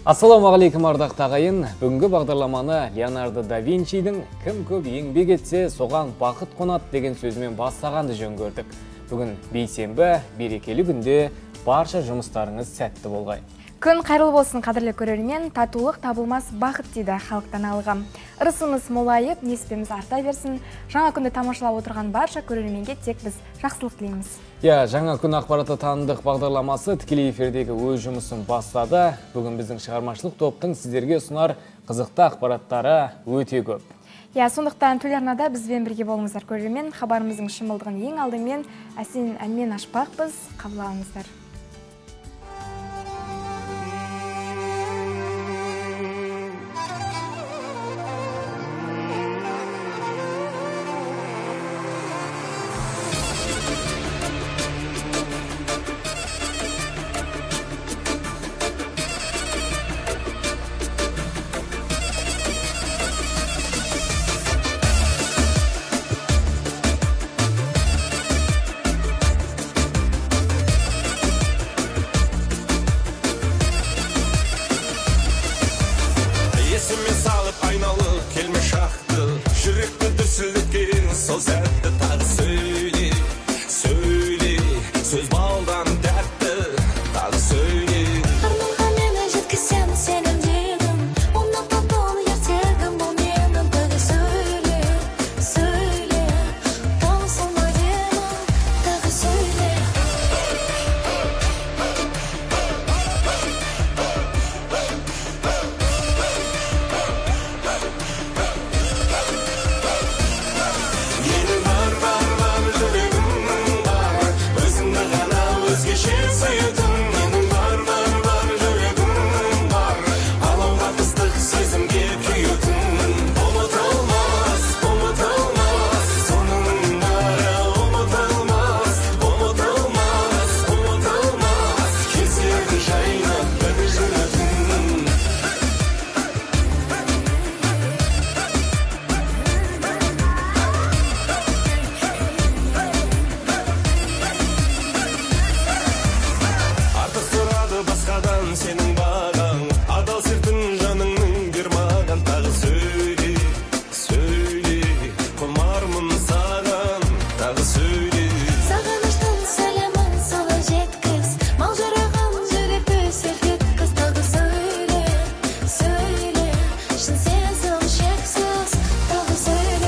Ассалаумағалейкум ардақ тағайын. Бүгінгі бағдарламаны Леонардо да Винчидің «Кім көп еңбек етсе, соған бақыт қонады» деген сөзімен бастағанды жөн көрдік. Бүгін бейсенбі, берекелі күнде барша жұмыстарыңыз сәтті болғай. Күн қайырлы болсын, қадірлі көрермен, татулық табылмас бақыт дейді халықтан алғам. Ырысымыз молайып, неспеміз арта берсін. Жаңа күнді тамашалап отырған барша көрерменге тек біз жақсылық тілейміз. Жаңа күн ақпараты танымдық бағдарламасы тікелей эфирдегі өз жұмысын бастады. Бүгін біздің шығармашылық топтың сіздерге ұсынар қызықты ақпараттары өте көп. Сондықтан телеарнада бізбен бірге болыңыздар көрермен. Хабарымыздың шымылдығын ең алдымен әсем әнмен ашпақпыз. Қабыл алыңыздар. Сол сәтті тағы сөйле, сөйле, сөз балдан тәтті, тағы сөйле. Арманға мені жеткізсем сенің дедім, ұнап бол ертегім, бұл менің тағы сөйле, сөйле, таусылма демім, тағы сөйле. Сенің бағаң, адал сертің жаныңның бер маған, тағы сөйле, сөйле, құмармын саған, тағы сөйле. Сағыныштың сәлемін солай жеткіз, маужыраған жүректі селт еткіз, тағы сөйле, сөйле, шын сезім шексіз, тағы сөйле.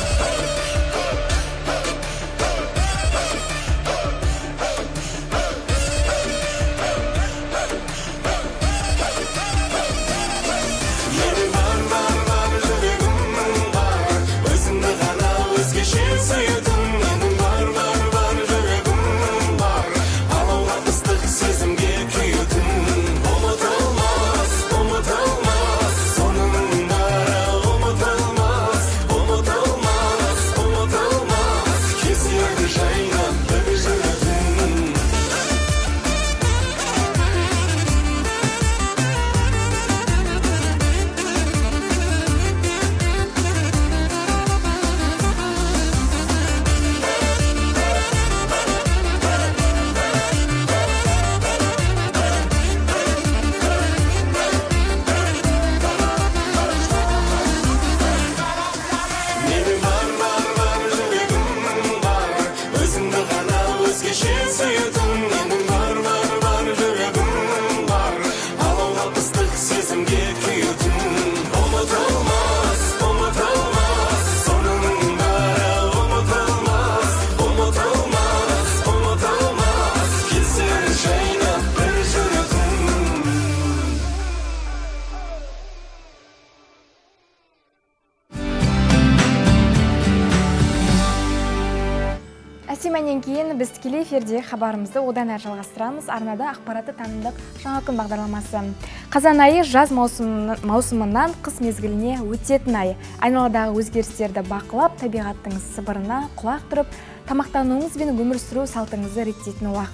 Әсемәнен кейін біз тікелей эфирде хабарымызды одан әрі жалғастырамыз. Арнада ақпараты танымдық жаңа күн бағдарламасы. Қазан айы жаз маусымынан қыс мезгіліне өтетін ай. Айналадағы өзгерістерді бақылап, табиғаттың сыбырына құлақ тұрып, тамақтануыңыз бен өмір сүру салтыңызды реттейтін уақыт.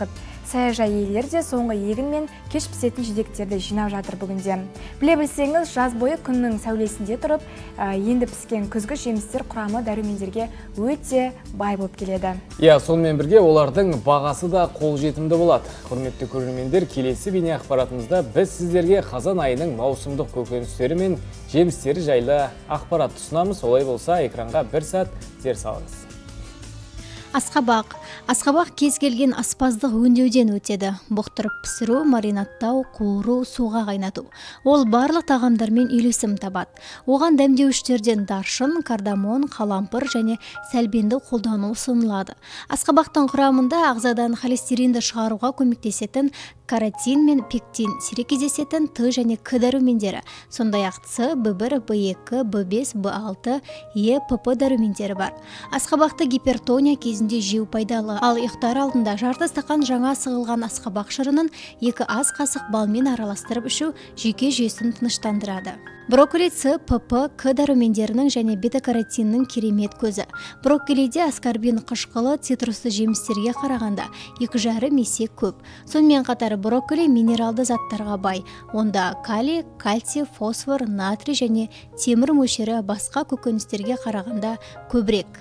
Саяжай иелері де соңғы егін мен кеш пісетін жидектерді жинап жатыр бүгінде. Біле білсеңіз, жаз бойы күннің сәулесінде тұрып, енді піскен күзгі жемістер құрамы дәрумендерге өте бай болып келеді. Сонымен бірге олардың бағасы да қолжетімді болады. Құрметті көрермендер, келесі бейне ақпаратымызда біз сіздерге қазан айының маусымдық көкөністері мен жемістері жайлы ақпарат ұсынамыз. Олай болса, экранға бір сәт зер салыңыз. Асқабақ кез келген аспаздық өңдеуден өтеді. Бұқтырып пісіру, маринаттау, қуыру, суға қайнату. Ол барлық тағамдармен үйлесім табады. Оған дәмдеуіштерден даршын, кардамон, қалампыр және сәлбенді қолдану ұсынылады. Асқабақтың құрамында ағзадан холестеринді шығаруға көмектесетін каротин мен пектин, сирек кездесетін Т және К дәрумендері, сондай-ақ С, В1, В2, В5, В6, Е, ПП дәрумендері бар. Асқабақты гипертония кезінде жеу пайдалы, ал ұйықтар алдында жарты стақан жаңа сығылған асқабақ шырынын 2 ас қасық балмен араластырып ішу жүйке жүйесін тыныштандырады. Брокколи С, ПП, К дәрумендерінің және бета-каротиннің керемет көзі. Брокколиде аскорбин қышқылы цитрусты жемістерге қарағанда 2,5 есе көп. Сонымен қатар брокколи минералды заттарға бай. Онда калий, кальций, фосфор, натрий және темір мөлшері басқа көкөністерге қарағанда көбірек.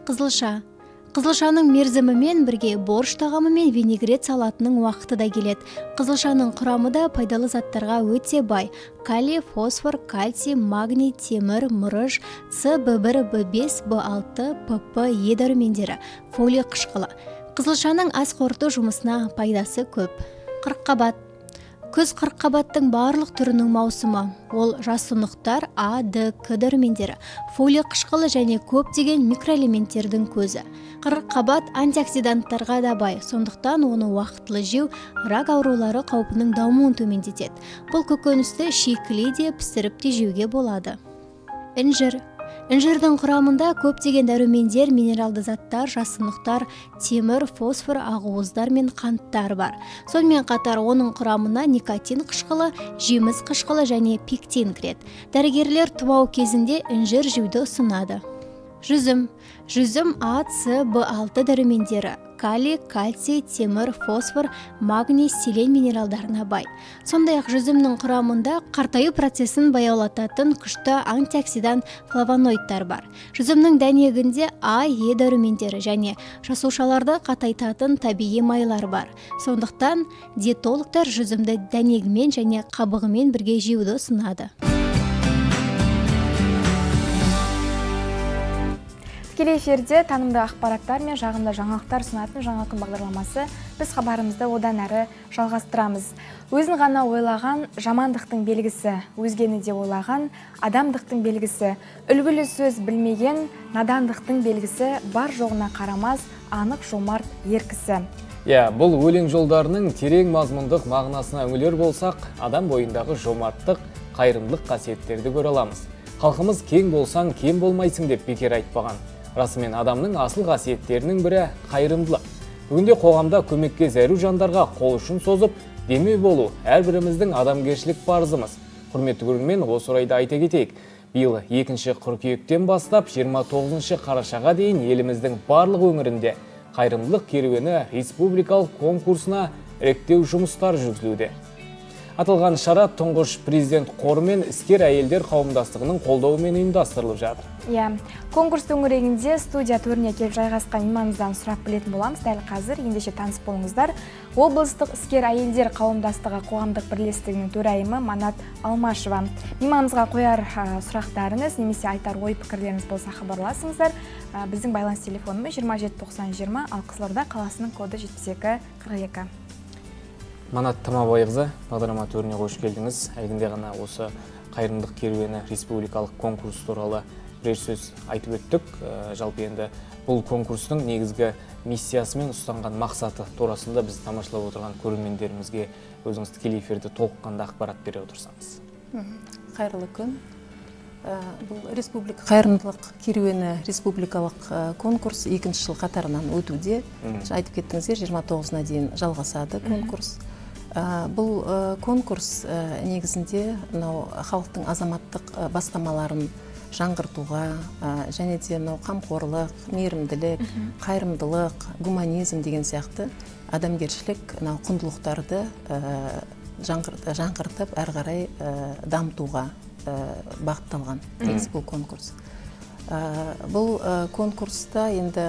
Қызылшаның мерзімімен бірге борщ тағамы мен винегрет салатының уақыты да келеді. Қызылшаның құрамы да пайдалы заттарға өте бай. Калий, фосфор, кальций, магний, темір, мырыш, С, В1, В5, В6, ПП, Е дәрумендері, фолий қышқылы. Қызылшаның ас қорыту жұмысына пайдасы көп. Қырыққабат. Күз қырыққабаттың барлық түрінің маусымы. Ол жасұнықтар А, Д, К дәрумендері, фолий қышқылы және көптеген микроэлементтердің көзі. Қырыққабат антиоксиданттарға да бай, сондықтан оны уақытылы жеу рак аурулары қаупінің дамуын төмендетеді. Бұл көкөністі шикілі де пісіріп те жеуге болады. Інжірдің құрамында көптеген дәрумендер, минералды заттар, жасұнықтар, темір, фосфор, ақуыздар мен қанттар бар. Сонымен қатар оның құрамына никотин қышқылы, жеміс қышқылы және пектин кіреді. Дәрігерлер тұмау кезінде інжір жеуді ұсынады. Жүзім А, С, В6 дәрумендері, калий, кальций, темір, фосфор, магний, селен минералдарына бай. Сондай-ақ жүзімнің құрамында қартаю процесін баяулататын күшті антиоксидант флавоноидтар бар. Жүзімнің дәнегінде А, Е дәрумендері және жасушаларды қатайтатын табиғи майлар бар. Сондықтан диетологтар жүзімді дәнегімен және қабығымен бірге жеуді ұсынады. Тікелей эфирде танымды ақпараттар мен жағымды жаңалықтар ұсынатын жаңа күн бағдарламасы. Біз хабарымызды одан әрі жалғастырамыз. Өзін ғана ойлаған жамандықтың белгісі, өзгені де ойлаған адамдықтың белгісі, үлгілі сөз білмеген надандықтың белгісі, бар жоғына қарамаз анық жомарт еркісі. Бұл өлең жолдарының терең мазмұндық мағынасына үңілер болсақ, адам бойындағы жомарттық, қайырымдылық қасиеттерді көре аламыз. Халқымыз кең болсаң, кем болмайсың деп бекер айтпаған. Расымен адамның асыл қасиеттерінің бірі қайырымдылық. Бүгінде қоғамда көмекке зәру жандарға қол ұшын созып, демеу болу әрбіріміздің адамгершілік парызымыз. Құрметті көрермен, осы орайда айта кетейік. Биыл 2 қыркүйектен бастап 29 қарашаға дейін еліміздің барлық өңірінде қайырымдылық керуені республикалық конкурсына іріктеу жұмыстары жүргізілуде. Аталған шара тұңғыш президент қоры мен іскер әйелдер қауымдастығының қолдауымен ұйымдастырылып жатыр. Конкурс төңірегінде студия төріне келіп жайғасқан мейманымыздан сұрап білетін боламыз. Дәл қазір ендеше таныс болыңыздар. Облыстық іскер әйелдер қауымдастығы қоғамдық бірлестігінің төрайымы Манат Алмашева. Мейманымызға қояр сұрақтарыңыз немесе айтар ой пікірлеріңіз болса хабарласыңыздар. Біздің байланыс телефонымыз 27 90 20, ал Қызылорда қаласының коды 72 42. Манат Тамабайқызы, бағдарлама төріне қош келдіңіз. Әлгінде ғана осы қайырымдылық керуені республикалық конкурс туралы бірер сөз айтып өттік. Жалпы енді бұл конкурстың негізгі миссиясы мен ұстанған мақсаты турасында біз тамашалап отырған көрермендерімізге өзіңіз тікелей эфирде толыққанды ақпарат бере отырсаңыз. Қайырлы күн. Бұл республика қайырымдылық керуені республикалық конкурс 2 жыл қатарынан өтуде. Айтып кеттіңіздер, 29-на дейін жалғасады конкурс. Бұл конкурс негізінде халықтың азаматтық бастамаларын жаңғыртуға және де қамқорлық, мейірімділік, қайырымдылық, гуманизм деген сияқты адамгершілік құндылықтарды жаңғыртып әрі қарай дамытуға бағытталған негізі бұл конкурс. Бұл конкурста енді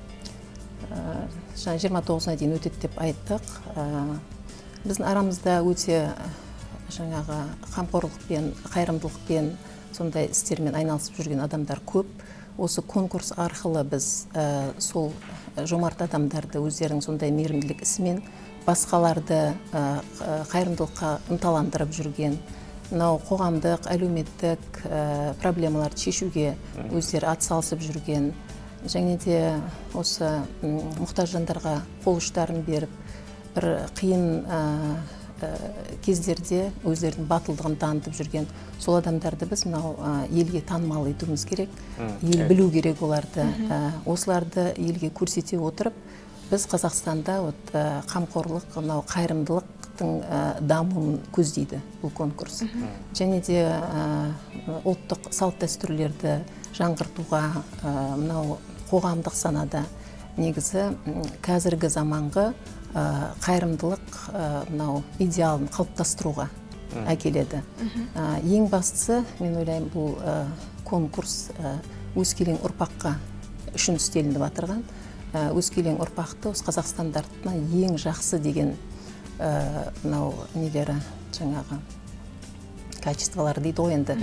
29-на дейін өтеді деп айттық. Біздің арамызда өте жаңағы қамқорлықпен, қайырымдылықпен, сондай істермен айналысып жүрген адамдар көп. Осы конкурс арқылы біз сол жомарт адамдарды өздерінің сондай мейірімділік ісімен басқаларды қайырымдылыққа ынталандырып жүрген, мынау қоғамдық, әлеуметтік проблемаларды шешуге өздері атсалысып жүрген, және де осы мұқтаж жандарға қол ұштарын беріп, бір қиын кездерде өздерінің батылдығын танытып жүрген сол адамдарды біз мынау елге танымал етуіміз керек, ел білу керек оларды. Осыларды елге көрсете отырып, біз Қазақстанда қамқорлық, мынау қайырымдылықтың дамуын көздейді бұл конкурс. Және де ұлттық салт дәстүрлерді жаңғыртуға, мынау қоғамдық санада негізі қазіргі заманғы қайырымдылық мынау идеалын қалыптастыруға әкеледі. Ең бастысы, мен ойлаймын, бұл конкурс өскелең ұрпаққа үшін істелініп отырған. Өскелең ұрпақты осы Қазақстандардың ең жақсы деген мынау нелері жаңағы качестволар дейді ғой енді.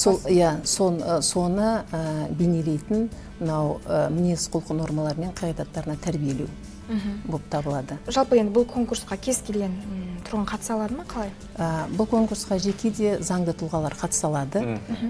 Соны бейнелейтін мынау мінез құлқы нормалары мен қағидаттарына тәрбиелеу болып табылады. Жалпы енді бұл конкурсқа кез келген тұрғын қатыса алады ма, қалай? Бұл конкурсқа жеке де заңды тұлғалар қатыса алады.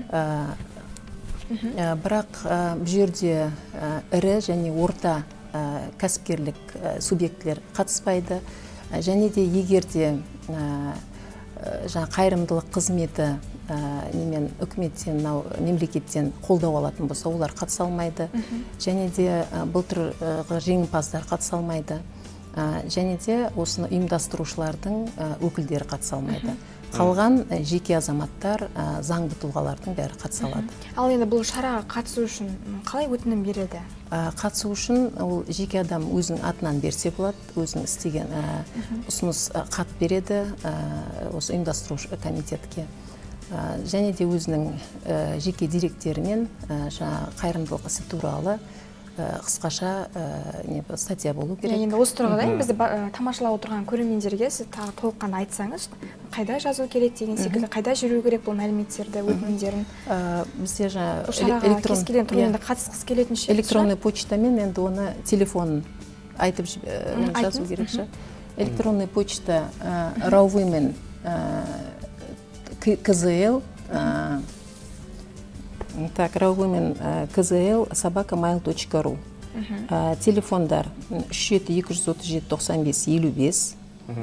Бірақ бұл жерде ірі және орта кәсіпкерлік субъектілер қатыспайды. Және де егерде қайырымдылық қызметі немен үкіметтен, мемлекеттен қолдау алатын болса, олар қатыса алмайды. Және де былтырғы жеңімпаздар қатыса алмайды. Және де осыны ұйымдастырушылардың өкілдері қатыса алмайды. Қалған жеке азаматтар, заңды тұлғалардың бәрі қатыса алады. Ал енді бұл шараға қатысу үшін қалай өтінім береді? Қатысу үшін ол жеке адам өзінің атынан берсе болады, өзінің істеген ұсыныс хат береді осы ұйымдастырушы комитетке. Және де өзінің жеке директорымен қайырымдылық ісі туралы қысқаша статья болу керек. Енді осы тұрғыда бізді тамашалап отырған көрермендерге сіз тағы толыққанды айтсаңыз, қайда жазу керек деген секілді, қайда жүру керек бұл мәліметтерді, өтінімдерін? Бізде шараға кез келген тұрғынды қатысқысы келетін ше? Электронный почтамен енді оны телефонын айтып жазу керек ше. Электронный почта rawwomen КЗЛ так, rawwomen КЗЛ @mail.ru. Телефондар 37-237-95-55,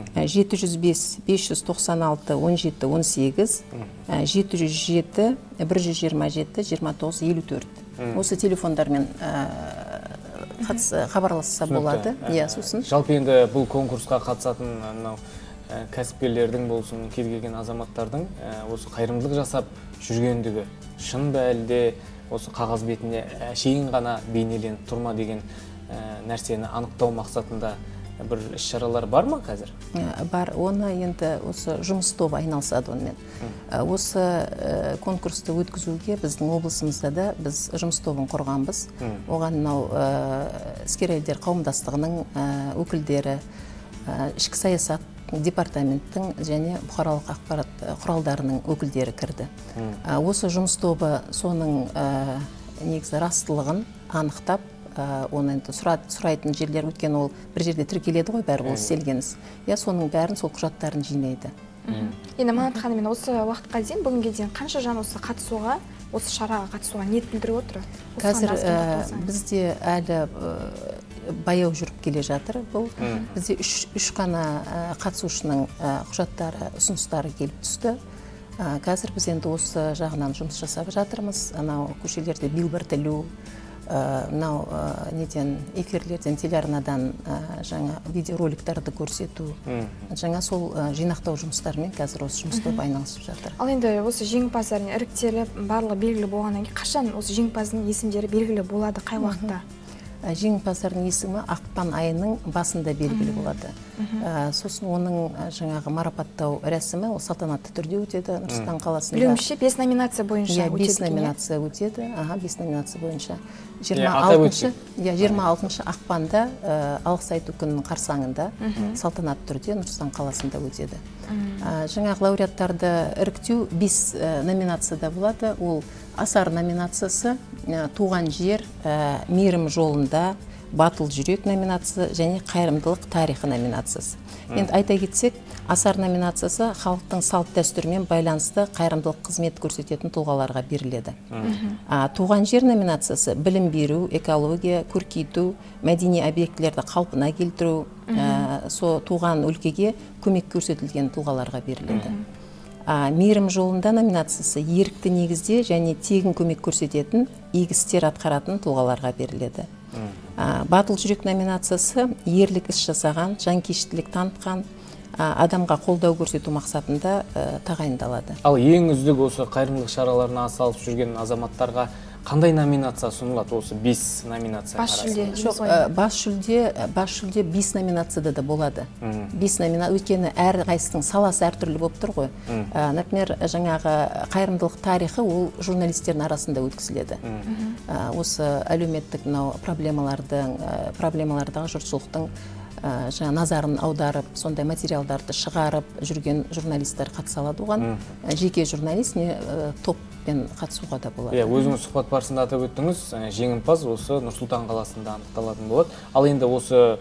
705-596-17-18, 707-127-29-54. Осы телефондармен хабарласса болады. Жалпы енді бұл конкурсқа қатысатын кәсіпкерлердің болсын, кез келген азаматтардың осы қайырымдылық жасап жүргендігі шын ба әлде осы қағаз бетіне әшейін ғана бейнеленіп тұрма деген нәрсені анықтау мақсатында бір іс-шаралар бар ма қазір? Бар, оны енді осы жұмыс тобы айналысады онымен. Осы конкурсты өткізуге біздің облысымызда да біз жұмыс тобын құрғанбыз. Оған іскер әйелдер қауымдастығының өкілдері, ішкі саясат департаменттің және бұқаралық ақпарат құралдарының өкілдері кірді. Осы жұмыс тобы соның негізі растылығын анықтап, оны сұрайтын жерлер өткен ол бір жерде тіркеледі ғой, бәрі ол істелгеніз. Соның бәрін сол құжаттарын жинайды. Енді Манат ханым, осы уақытқа дейін, бүгінге дейін қанша жан осы қатысуға, осы шараға қатысуға ниет білдіріп отыр? Қазір бізде әлі баяу жүріп келе жатыр. Бұл бізде үш қана қатысушының құжаттары, ұсыныстары келіп түсті. Қазір біз енді осы жағынан жұмыс жасап жатырмыз. Анау көшелерде билборд ілу, мынау неден эфирлерден, телеарнадан жаңа видеороликтарды көрсету. Жаңа сол жинақтау жұмыстарымен қазір осы жұмыс тобы айналысып жатыр. Ал енді осы жеңімпаздардың іріктеліп, барлығы белгілі болғаннан кейін қашан осы жеңімпаздың есімдері белгілі болады, қай уақытта? жеңімпаздардың есімі ақпан айының басында белгілі болады. Сосын оның жаңағы марапаттау рәсімі ол салтанатты түрде өтеді Нұр-Сұлтан қаласында. Білуімше 5 номинация бойынша өтеді. 5 номинация өтеді. 5 номинация бойынша. 26 ақпанда алғыс айту күнінің қарсаңында салтанатты түрде Нұр-Сұлтан қаласында өтеді. Жаңағы лауреаттарды іріктеу 5 номинацияда болады. Ол асар номинациясы, туған жер, мейірім жолында, батыл жүрек номинациясы және қайырымдылық тарихы номинациясы. Енді айта кетсек, асар номинациясы халықтың салт дәстүрімен байланысты қайырымдылық қызмет көрсететін тұлғаларға беріледі. Туған жер номинациясы білім беру, экология, көркейту, мәдени объектілерді қалпына келтіру, туған өлкеге көмек көрсетілген тұлғаларға беріледі. Мейірім жолында номинациясы ерікті негізде және тегін көмек көрсететін, игі істер атқаратын тұлғаларға беріледі. Батыл жүрек номинациясы ерлік іс жасаған, жанкештілік танытқан, адамға қолдау көрсету мақсатында тағайындалады. Ал ең үздік осы қайырымдылық шараларына атсалысып жүрген азаматтарға қандай номинация сұнылады осы 5 номинация арасында? Бас жүлде 5 номинацияда да болады. 5 номинация, өйткені әр қайсының саласы әртүрлі болып тұр ғой. Например, жаңағы қайырымдылық тарихы ол журналистердің арасында өткізіледі. Осы әлеуметтік проблемалардағы жұртшылықтың назарын аударып, сондай материалдарды шығарып жүрген журналистер қатыса алады оған. Жеке журналист не топпен қатысуға да болады. Өзіңіз сұхбат барысында атап өттіңіз, жеңімпаз осы Нұр-Сұлтан қаласында анықталатын болады. Ал енді осы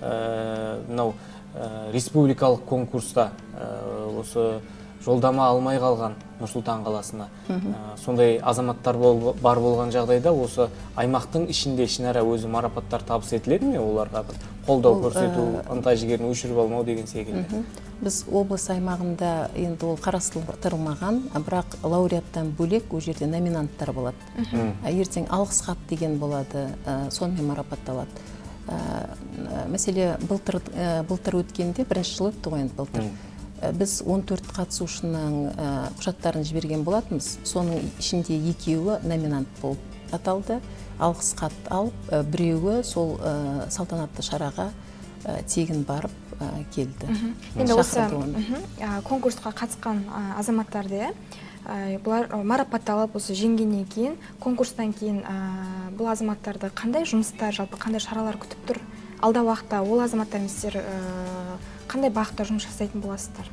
республикалық конкурста осы жолдама алмай қалған Нұр-Сұлтан қаласына сондай азаматтар бар болған жағдайда осы аймақтың ішінде ішінара өзі марапаттар табыс етіледі ме оларға? Қолдау көрсету, ынта жігерін өшіріп алмау деген секілді. Біз облыс аймағында енді ол қарастырылмаған, бірақ лауреаттан бөлек ол жерде номинанттар болады. Ертең алғыс хат деген болады, сонымен марапатталады. Мәселе былтыр өткенде, бірінші жыл өтті ғой енді былтыр. Біз 14 қатысушының құжаттарын жіберген болатымыз. Соның ішінде 2-еуі номинант болып аталды. Алғыс хат алып, біреуі сол салтанатты шараға тегін барып келді. Енді осы конкурсқа қатысқан азаматтарды бұлар марапатталып, осы жеңгеннен кейін, конкурстан кейін бұл азаматтарды қандай жұмыстар, жалпы қандай шаралар күтіп тұр? Алда уақытта ол азаматтармен сіздер қандай бағытта жұмыс жасайтын боласыздар?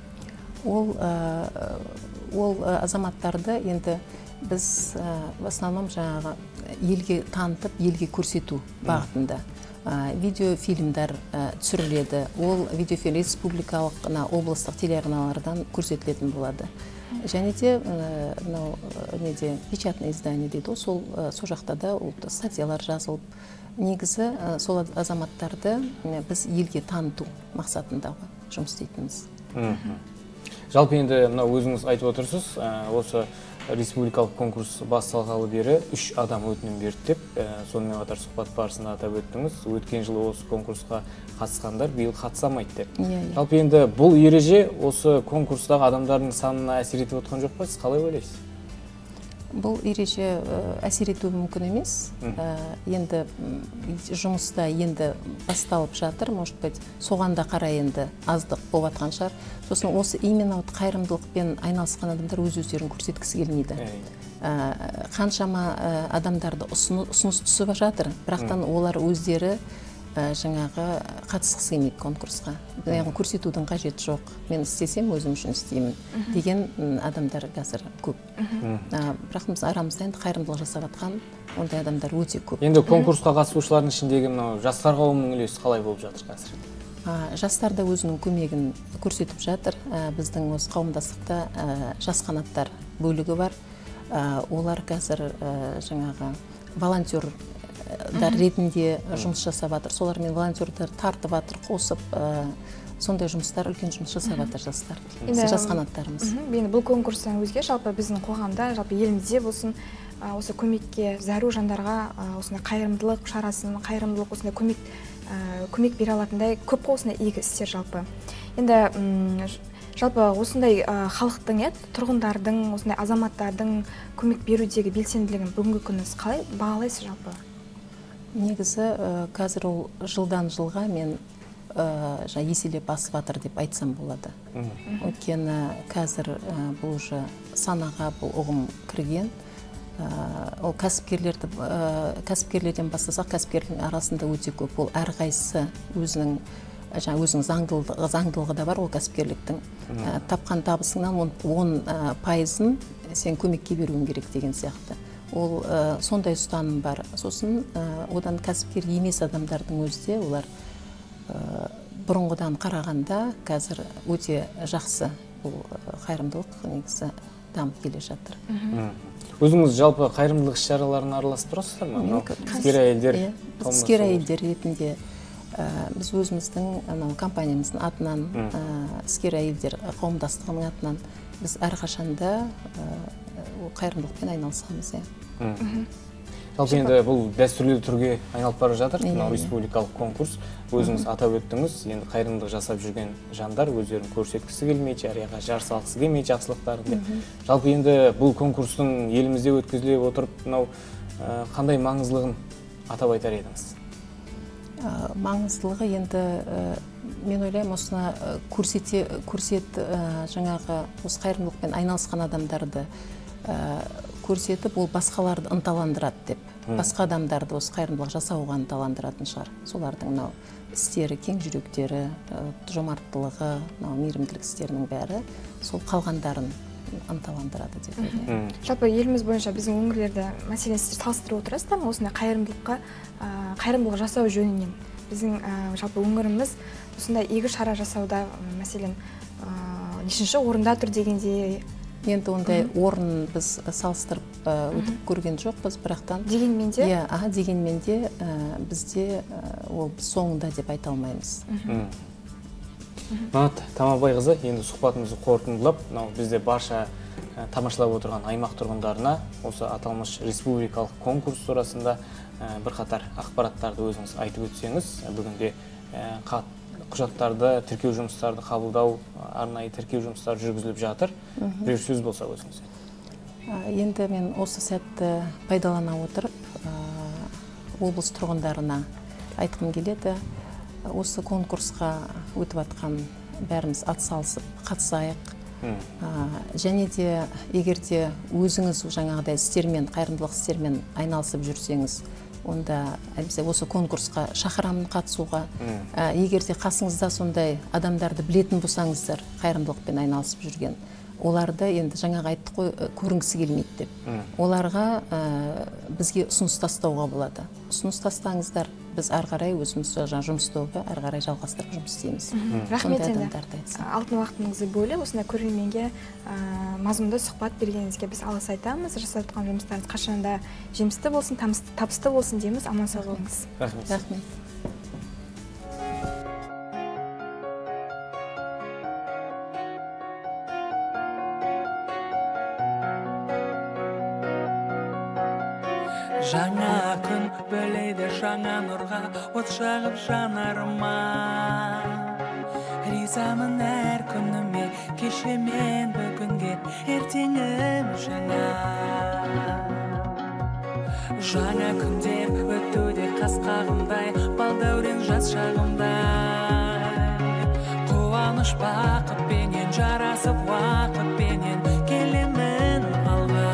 Ол азаматтарды енді біз в основном жаңағы елге танытып, елге көрсету бағытында видеофильмдар түсіріледі. Ол видеофильм республикалық, облыстық телеарналардан көрсетілетін болады. Және де печатный издание дейді, сол жақта да статьялар жазылып, негізі сол азаматтарды біз елге таныту мақсатында жұмыс істейтініміз. Жалпы енді өзіңіз айтып отырсыз, осы республикалық конкурс басталғалы бері 3 адам өтінім берді деп, сонымен қатар сұхбат барысында атап өттіңіз. Өткен жылы осы конкурсқа қатысқандар биыл қатысамайды деп. Жалпы енді бұл ереже осы конкурстағы адамдардың санына әсер етіп отқан жоқ па? Сіз қалай ойлайсыз? Бұл ереже әсер етуі мүмкін емес. Енді жұмыста енді басталып жатыр, может быть, соған да қарай енді аздық болып атқан шығар. Сосын осы именно қайырымдылықпен айналысқан адамдар өз-өздерін көрсеткісі келмейді. Қаншама адамдарды ұсыныс түсіп жатыр, бірақтан олар өздері жаңағы қатысқысы келмейді конкурсқа. Көрсетудің қажеті жоқ. Мен істесем, өзім үшін істеймін деген адамдар қазір көп. Бірақ біз арамызда енді қайырымдылық жасап жатқан ондай адамдар өте көп. Енді конкурсқа қатысушылардың ішіндегі жастар қауымының үлесі қалай болып жатыр қазір? Жастар да өзінің көмегін көрсетіп жатыр. Біздің осы қауымдастықта жас қанаттар бөлігі бар. Олар қазір жаңағы волонтер ретінде жұмыс жасап жатыр. Солармен волонтердар тартып жатыр, қосып, сондай жұмыстар, үлкен жұмыс жасап жатыр жастар. Жас қанаттарымыз. Бұл конкурстан өзге, жалпы біздің қоғамда, жалпы елімізде болсын, осы көмекке зәру жандарға осындай қайырымдылық шарасын, қайырымдылық осындай көмек бере алатындай көп осындай игі істер жалпы. Енді жалпы осындай халықтың, тұрғындардың, осындай азаматтардың көмек берудегі белсенділігін бүгінгі күні қалай бағалайсыз жалпы? Негізі қазір ол жылдан жылға мен еселеп басып жатыр деп айтсам болады. Өйткені қазір бұл уже санаға бұл ұғым кірген. Ол кәсіпкерлерден бастасақ, кәсіпкерлердің арасында өте көп. Ол әрқайсысы өзінің заңдылығы да бар ол кәсіпкерліктің. Тапқан табысыңнан 10% сен көмекке беруің керек деген сияқты. Ол сондай ұстаным бар. Сосын одан кәсіпкер емес адамдардың өзі, олар бұрынғыдан қарағанда қазір өте жақсы бұл қайырымдылық негізі дамып келе жатыр. Өзіңіз жалпы қайырымдылық іс-шараларына араласып тұрасыздар ма? Іскер әйелдер ретінде біз өзіміздің компаниямыздың атынан, іскер әйелдер қауымдастығының атынан біз әрқашанда қайырымдылықпен айналысамыз. Жалпы енді бұл дәстүрлі түрге айналып бара жатыр, республикалық конкурс. Өзіңіз атап өттіңіз, енді қайырымдылық жасап жүрген жандар өздерін көрсеткісі келмейді, жарияға жар салғысы келмейді жақсылықтарын. Жалпы енді бұл конкурстың елімізде өткізіле отырып, қандай маңыздылығын атап айтар едіңіз? Маңыздылығы енді мен ойлаймын, осыны жаңағы осы қайырымдылықпен айналысқан адамдарды көрсетіп, ол басқаларды ынталандырады деп. Басқа адамдарды осы қайырымдылық жасауға ынталандыратын шығар. Солардың істері, кең жүректері, жомарттылығы, мейірімділік істерінің бәрі сол қалғандарын ынталандырады деп ойлаймын. Жалпы еліміз бойынша біздің өңірлерді мәселен сіз салыстырып отырасыздар ма? Осындай қайырымдылық жасау жөнінен біздің жалпы өңіріміз осындай игі шара жасауда мәселен нешінші орында тұр дегенде. Енді ондай орын біз салыстырып өтіп көрген жоқпыз, бірақтан. Дегенмен де? Дегенмен де бізде ол соңында деп айта алмаймыз. Тамабайқызы, енді сұхбатымызды қорытындылап, бізде барша тамашалап отырған аймақ тұрғындарына осы аталмыш республикалық конкурс турасында бірқатар ақпараттарды өзіңіз айтып өтсеңіз, бүгінде құжаттарды, тіркеу жұмыстарды қабылдау, арнайы тіркеу жұмыстары жүргізіліп жатыр. Бір сөз болса өзіңіз. Енді мен осы сәтті пайдалана отырып, облыс тұрғындарына айтқым келеді. Осы конкурсқа өтіп атқан бәріміз атсалысып қатысайық. Және де егерде өзіңіз жаңағыдай істермен, қайырымдылық істермен айналысып жүрсеңіз, онда осы конкурсқа шақырамын қатысуға. Егерде қасыңызда сондай адамдарды білетін болсаңыздар, қайырымдылықпен айналысып жүрген, оларды енді жаңағы айттық қой, көрінгісі келмейді деп. Оларға бізге ұсыныс тастауға болады. Ұсыныс тастаңыздар, біз ары қарай өзіміз жұмыс тобы ары қарай жалғастырып жұмыс істейміз. Рахмет енді. Алтын уақытыңызды бөліп, осындай көрерменге мазмұнды сұхбат бергеніңізге біз алғыс айтамыз. Жасап жатқан жұмыстарыңыз қашанда жемісті болсын, табысты болсын дейміз. Аман сау болыңыз. Рахмет. Жаңа күн бөлейді жаңа нұрға, от жағып жанарыма. Ризамын әр күніме, кешемен бүгінге, ертеңім жаңа. Жаңа күндер өтуде қас қағымдай, балдәурен жас шағымдай. Қуаныш бақытпенен, жарасып уақытпенен, келемін алға.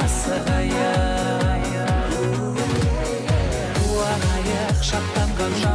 Шаттанған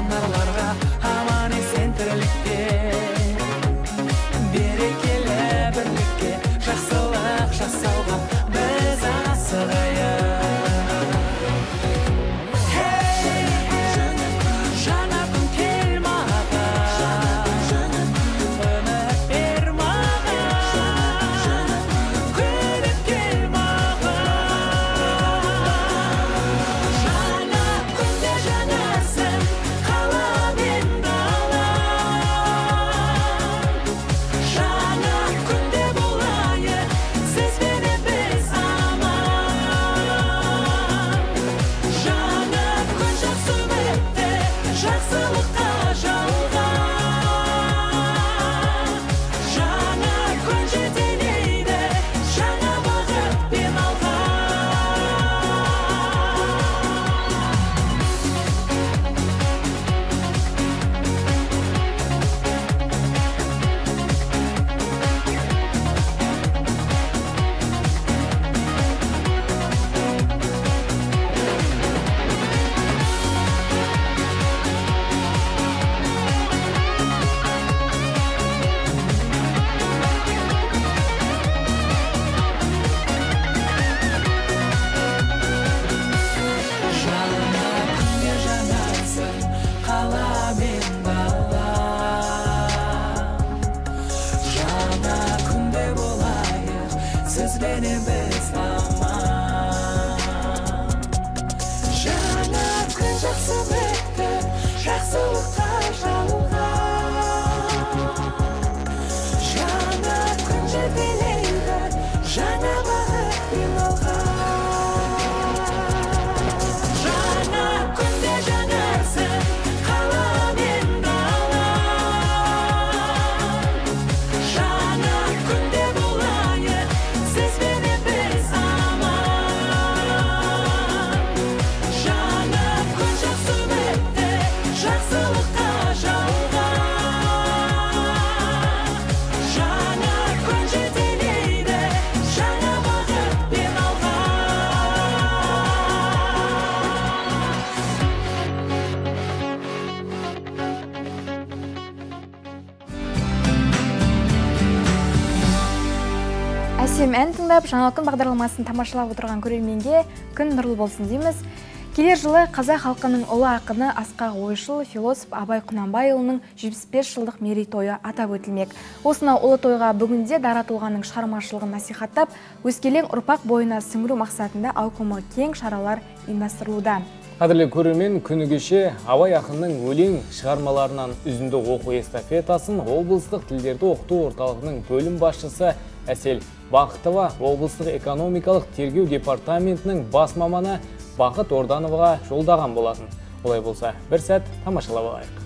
әсем ән тыңдап, жаңа күн бағдарламасын тамашалап отырған көрерменге күн нұрлы болсын дейміз. Келер жылы қазақ халқының ұлы ақыны Асқақ Ойшыл философ Абай Құнанбайұлының 75 жылдық мерейтойы атап өтілмек. Осынау ұлы тойға бүгінде дара тұлғаның шығармашылығын насихаттап, өскелең ұрпақ бойына сіңіру мақсатында ауқымы кең шаралар ұйымдастырылуда. Қадірлі көрермен, күні кеше Абай ақынның өлең шығармаларынан үзінді оқу эстафетасын облыстық тілдерді оқыту орталығының бөлім басшысы Әсел Бақытова облыстық экономикалық тергеу департаментінің бас маманы Бақыт Ордановаға жолдаған болатын. Олай болса, бір сәт тамашалап алайық.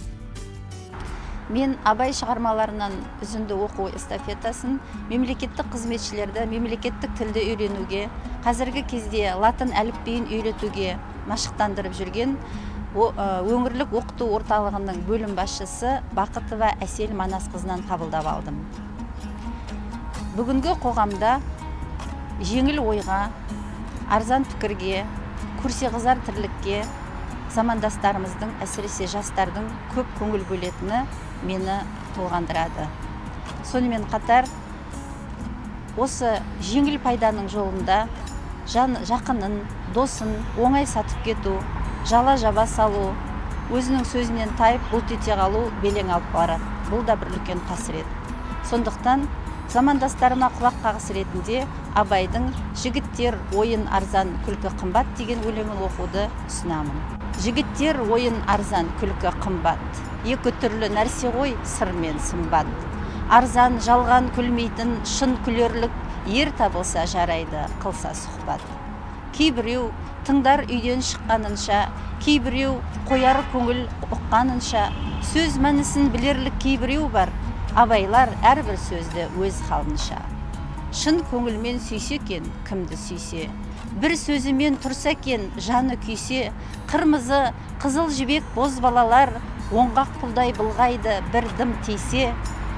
Мен Абай шығармаларынан үзінді оқу эстафетасын мемлекеттік қызметшілерді мемлекеттік тілді үйренуге, қазіргі кезде латын әліпбиін үйретуге машықтандырып жүрген өңірлік оқыту орталығының бөлім басшысы Бақытова Әсел Манасқызынан қабылдап алдым. Бүгінгі қоғамда жеңіл ойға, арзан пікірге, көрсеғызар тірлікке замандастарымыздың, әсіресе жастардың көп көңіл бөлетіні мені толғандырады. Сонымен қатар, осы жеңіл пайданың жолында жақынын, досын оңай сатып кету, жала жаба салу, өзінің сөзінен тайып бұлт ете қалу белең алып барады. Бұл да бір үлкен қасірет. Сондықтан замандастарыма құлақ қағыс ретінде Абайдың «Жігіттер ойын арзан, күлкі қымбат» деген өлеңін оқуды ұсынамын. Жігіттер ойын арзан, күлкі қымбат. Екі түрлі нәрсе ғой, сыр мен сымбат. Арзан, жалған күлмейтін, шын күлерлік ер табылса жарайды, қылса сұхбат. Кейбіреу тыңдар үйден шыққанынша, кейбіреу қояр көңіл ұққанынша, сөз мәнісін білерлік кейбіреу бар. Абайлар әрбір сөзді өз қалынша. Шын көңілмен сүйсе кен, кімді сүйсе. Бір сөзімен тұрса кен, жаны күйсе. Қырмызы, қызыл жібек боз балалар, оңғақ пұлдай былғайды бір дым тейсе.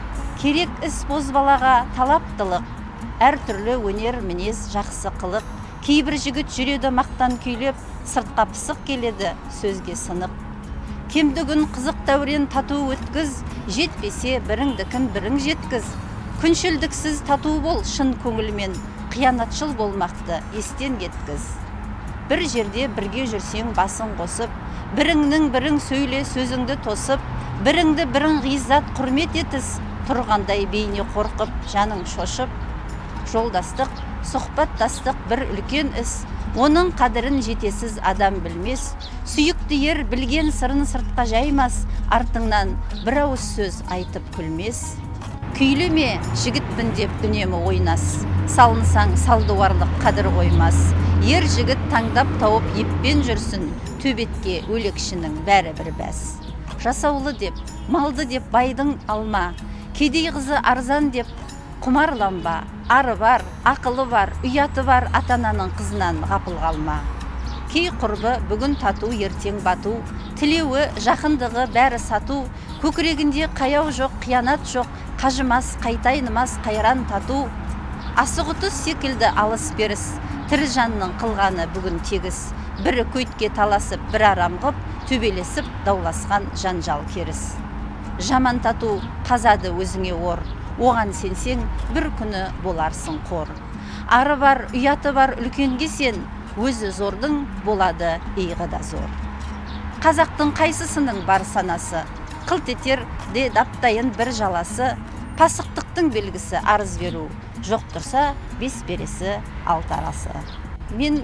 Керек іс боз балаға талаптылық, әр түрлі өнер мінез жақсы қылық. Кейбір жігіт жүреді мақтан күйлеп, сыртқа пысық келеді сөзге сынып. Кемдігін қызық дәурен тату өткіз, жетпесе біріңдікін бірің жеткіз. Күншілдіксіз тату бол шын көңілмен, қиянатшыл болмақты естен кеткіз. Бір жерде бірге жүрсең басын қосып, біріңнің бірің сөйле сөзіңді тосып, біріңді бірің ғиззат құрмет етіс, тұрғандай бейне қорқып, жаның шошып. Жолдастық, сұхбаттастық бір үлкен іс, оның қадірін жетесіз адам білмес. Сүйікті ер білген сырын сыртқа жаймас, артыңнан бір ауыз сөз айтып күлмес. Күйлеме, жігітпін деп үнемі ойнас, салынсаң салдуарлық қадір қоймас. Ер жігіт таңдап тауып еппен жүрсін, төбетке өлекшінің бәрі бір бәс. Жасаулы деп, малды деп байдың алма, кедей қызы арзан деп құмарланба. Ары бар, ақылы бар, ұяты бар атананың қызынан ғапыл қалма. Кей құрбы бүгін тату, ертең бату, тілеуі, жақындығы бәрі сату, көкірегінде қаяу жоқ, қиянат жоқ, қажымас, қайтайнымас қайран тату. Асығұтыз секілді алыс беріс, тірі жанның қылғаны бүгін тегіс. Бірі көйтке таласып, бір арам ғып, төбелесіп дауласқан жанжал керіс. Жаман тату қазады өзіңе ор, оған сенсең бір күні боларсың қор. Ары бар, ұяты бар үлкенге сен, өзі зордың болады иығы да зор. Қазақтың қайсысының бар санасы, қылт етер де даптайын бір жаласы. Пасықтықтың белгісі арыз беру, жоқ тұрса бес бересі алты арасы. Мен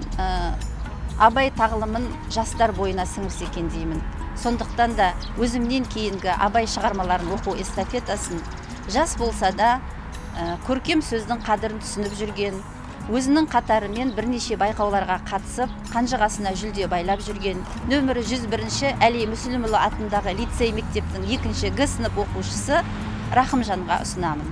Абай тағылымын жастар бойына сіңірсе екен деймін. Сондықтан да өзімнен кейінгі Абай шығармаларын оқу эстафетасын жас болса да көркем сөздің қадірін түсініп жүрген, өзінің қатарымен бірнеше байқауларға қатысып, қанжығасына жүлде байлап жүрген нөмірі 101-ші Әли Мүсілімұлы атындағы лицей мектептің 2-ші Г сынып оқушысы Рахымжанға ұсынамын.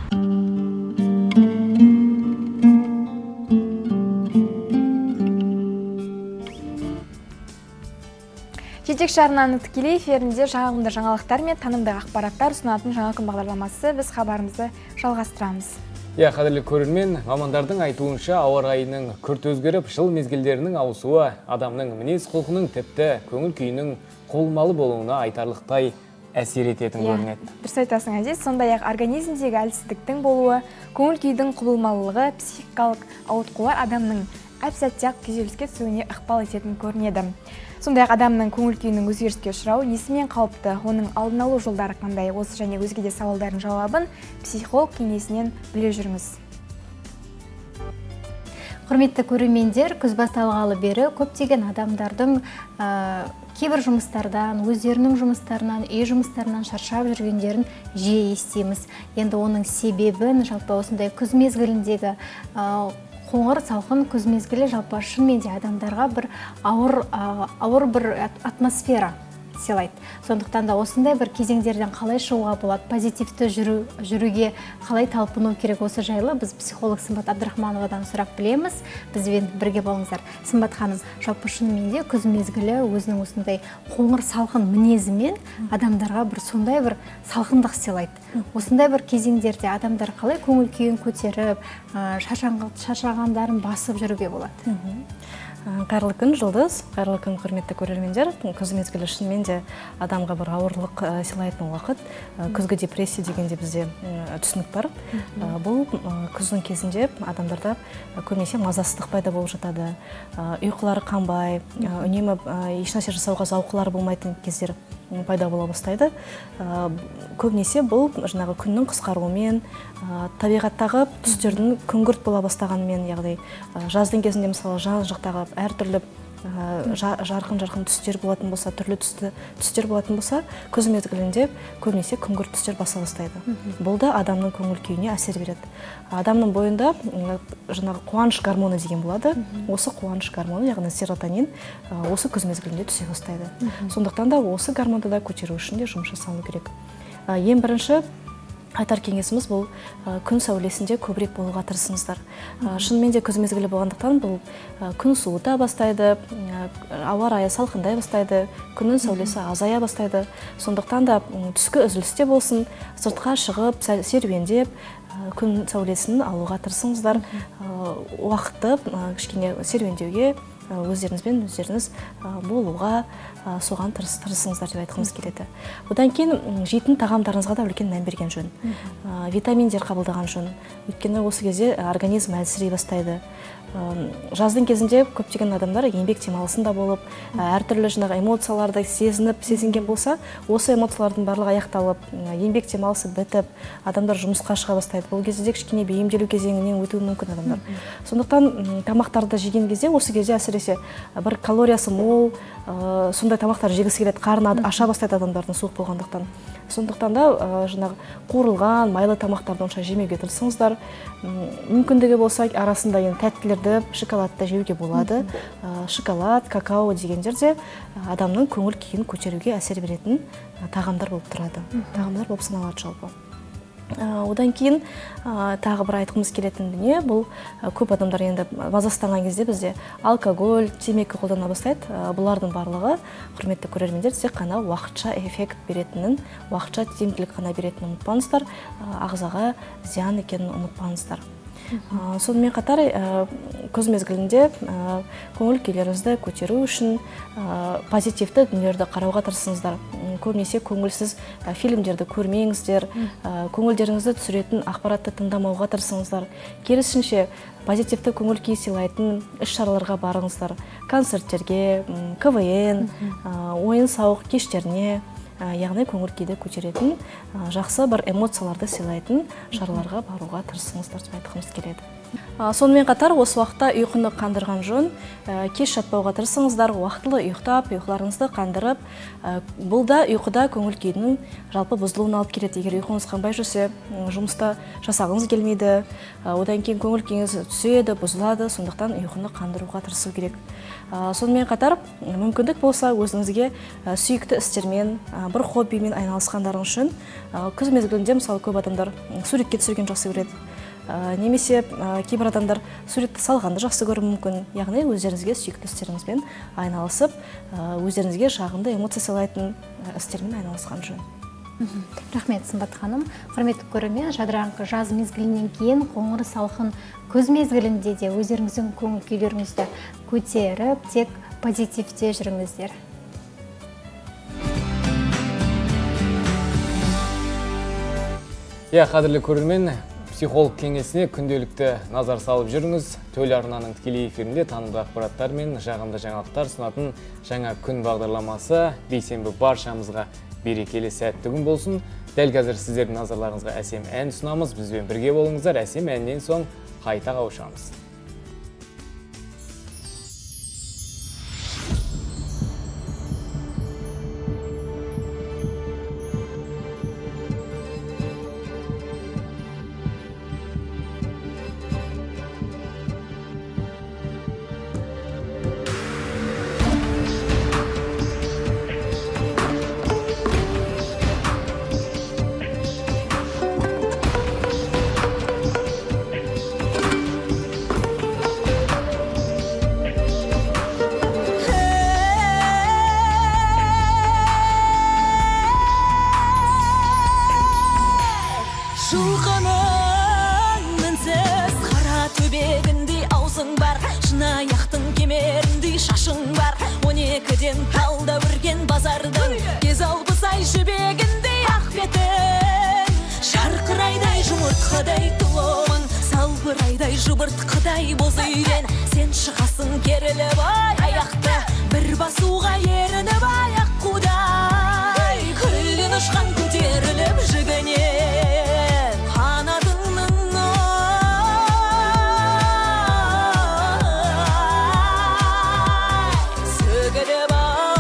Жетекші арнаның тікелей эфирінде жаңағынды жаңалықтар мен танымды ақпараттар ұсынатын жаңа күн бағдарламасы, біз хабарымызды жалғастырамыз. Қадірлі көрермен, мамандардың айтуынша ауа райының күрт өзгеріп, жыл мезгілдерінің ауысуы адамның мінез құлқының тіпті көңіл күйінің құбылмалы болуына айтарлықтай әсер ететін көрінеді. Дұрыс айтасың, Әзиз. Сондай-ақ организмдегі әлсіздіктің болуы, көңіл күйдің құбылмалылығы, психикалық ауытқулар адамның әп-сәтте-ақ күйзеліске түсуіне ықпал ететін көрінеді. Сондай-ақ адамның көңіл күйінің өзгеріске ұшырауы несімен қауіпті, оның алдын алу жолдары қандай? Осы және өзге де сауалдардың жауабын психолог кеңесінен біле жүріңіз. Құрметті көрермендер, күз басталғалы бері көптеген адамдардың кейбір жұмыстардан, өздерінің жұмыстарынан, үй жұмыстарынан шаршап жүргендерін жиі естиміз. Енді оның себебін жалпы осындай күз мезгіліндегі қоңыр салқын күз мезгілі жалпы шынымен де адамдарға бір ауыр бір атмосфера сыйлайды. Сондықтан да осындай бір кезеңдерден қалай шығуға болады, позитивті жүруге қалай талпыну керек, осы жайлы біз психолог Сымбат Абдрахмановадан сұрап білеміз. Бізбен бірге болыңыздар. Сымбат ханым, жалпы шынымен де күз мезгілі өзінің осындай қоңыр салқын мінезімен адамдарға бір сондай бір салқындық сыйлайды. Осындай бір кезеңдерде адамдар қалай көңіл күйін көтеріп, шаршағандарын басып жүруге болады? Қайырлы күн, Жұлдыз. Қайырлы күн, құрметті көрермендер. Күз мезгілі шынымен де адамға бір ауырлық сыйлайтын уақыт. Күзгі депрессия дегенде бізде түсінік бар. Бұл күздің кезінде адамдарда көбінесе мазасыздық пайда болып жатады. Ұйқылары қанбай, үнемі ешнәрсе жасауға зауқылары болмайтын кездер пайда бола бастайды. Көбінесе бұл жаңағы күннің қысқаруымен, табиғаттағы түстердің күңгірт бола бастағанымен, яғни жаздың кезінде мысалы жан жақтағы әртүрлі жарқын түстер болатын болса, түрлі түстер болатын болса, күз мезгілінде көбінесе күңгірт түстер баса бастайды. Бұл да адамның көңіл күйіне әсер береді. Адамның бойында жаңағы қуаныш гормоны деген болады. Осы қуаныш гормоны, яғни серотонин, осы күз мезгілінде түсе бастайды. Сондықтан да осы гормонды да көтеру үшін де жұмыс жасалу керек. Ең бірінші айтар кеңесіміз бұл күн сәулесінде көбірек болуға тырысыңыздар. Шынымен де күз мезгілі болғандықтан бұл күн суыта бастайды, ауа райы салқындай бастайды, күннің сәулесі азая бастайды. Сондықтан да түскі үзілісте болсын, сыртқа шығып, серуендеп, күн сәулесін алуға тырысыңыздар. Уақытты кішкене серуендеуге, өздеріңіз болуға, соған тырысыңыздар деп айтқымыз келеді. Одан кейін жейтін тағамдарыңызға да үлкен мән берген жөн. Витаминдер қабылдаған жөн. Өйткені осы кезде организм әлсірей бастайды. Жаздың кезінде көптеген адамдар еңбек демалысында болып, әртүрлі жаңағы эмоцияларды сезінген болса, осы эмоциялардың барлығы аяқталып, еңбек демалысы бітіп, адамдар жұмысқа шыға бастайды. Бұл кезде кішкене бейімделу кезеңінен өтуі мүмкін адамдар. Сондықтан тамақтарды жеген кезде, осы кезде әсіресе бір калориясы мол, сондай тамақтар жегісі келеді, қарны аша бастайды адамдардың суық болғандықтан. Сондықтан да жаңағы қуырылған, майлы тамақтарды онша жемеуге тырысыңыздар. Мүмкіндігі болса, арасында тәттілерді, шоколадты жеуге болады. Шоколад, какао дегендер де адамның көңіл күйін көтеруге әсер беретін тағамдар болып тұрады. Тағамдар болып саналады жалпы. Одан кейін тағы бір айтқымыз келетін дүние, бұл көп адамдар енді мазасызданған кезде бізде алкоголь, темекі қолдана бастайды. Бұлардың барлығы, құрметті көрермендер, тек қана уақытша эффект беретінін, уақытша тиімділік қана беретінін ұмытпаңыздар, ағзаға зиян екенін ұмытпаңыздар. Сонымен қатар күз мезгілінде көңіл күйлеріңізді көтеру үшін позитивті дүниелерді қарауға тырысыңыздар. Көбінесе көңілсіз фильмдерді көрмеңіздер, көңілдеріңізді түсіретін ақпаратты тыңдамауға тырысыңыздар. Керісінше позитивті көңіл күй сыйлайтын іс-шараларға барыңыздар. Концерттерге, КВН, ойын-сауық кештеріне, яғни көңіл күйді көтеретін, жақсы бір эмоцияларды сыйлайтын шараларға баруға тырысыңыздар деп айтқымыз келеді. Сонымен қатар осы уақытта ұйқыны қандырған жөн, кеш жатпауға тырысыңыздар, уақытылы ұйықтап, ұйқыларыңызды қандырып, бұл да ұйқыда көңіл күйінің жалпы бұзылуына алып келеді. Егер ұйқыңыз қанбай жүрсе, жұмыста жасағыңыз келмейді, одан кейін көңіл күйіңіз түседі, бұзылады, сондықтан ұйқыны қандыруға тырысу керек. Сонымен қатар мүмкіндік болса, өзіңізге сүйікті істермен, бір хоббимен айналысқандарыңыз үшін, күз мезгілінде мысалы көп адамдар суретке түсірген жақсы көреді. Немесе кейбір адамдар суретті салғанды жақсы көруі мүмкін. Яғни өздеріңізге сүйікті істеріңізбен айналысып, өздеріңізге жағымды эмоция сыйлайтын істермен айналысқан жөн. Рахмет, Сымбат ханым. Құрметті көрермен, жадыраңқы жаз мезгілінен кейін қоңыр салқын күз мезгілінде де өздеріңіздің көңіл күйлеріңізді көтеріп, тек позитивте жүріңіздер. Қадірлі көрермен, психолог кеңесіне күнделікті назар салып жүріңіз. Төл арнаның тікелей эфирінде танымды ақпараттар мен жағымды жаңалықтар сұнатын жаңа күн бағдарламасы бейсенбі баршамызға берекелі сәтті күн болсын. Дәл қазір сіздердің назарларыңызға әсем ән ұсынамыз. Бізбен бірге болыңыздар. Әсем әннен соң қайта қауышамыз. Талда үрген базардың кез албысай жібегіндей ақ бетін шарқырайдай жұмыртқадай тұлымың салбырайдай жұбыртқыдай боз үйден сен шығасың керіліп аяқты бір басуға ерініп аяқ қудай күлін ұшқан көтеріліп жігінен қанатыңның сөгіліп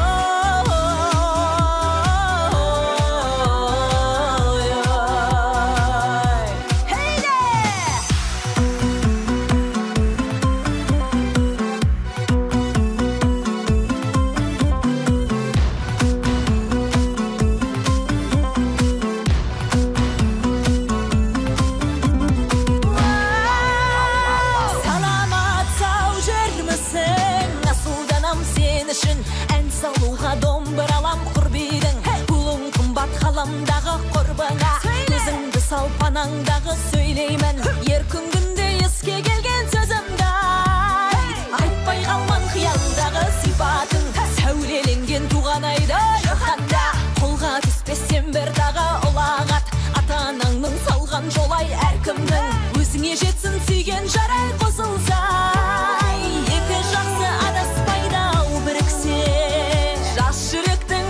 ән салуға домбыралам құрбидің Бұлың қымбат қаламдағы құрбыңа Көзіңді салып анаңдағы сөйлеймін Еркін күнде еске келген сөзімді Айтпай қалман қиялдағы сипатың Сәулеленген туған айды жаһанда Қолға түспесем бір дағы ұлағат Ата-анаңның салған жолай әркімнің Өзіңе жетсін сүйген жарай қосылса Екі жақсы адаспайды ау біріксе жас жүректің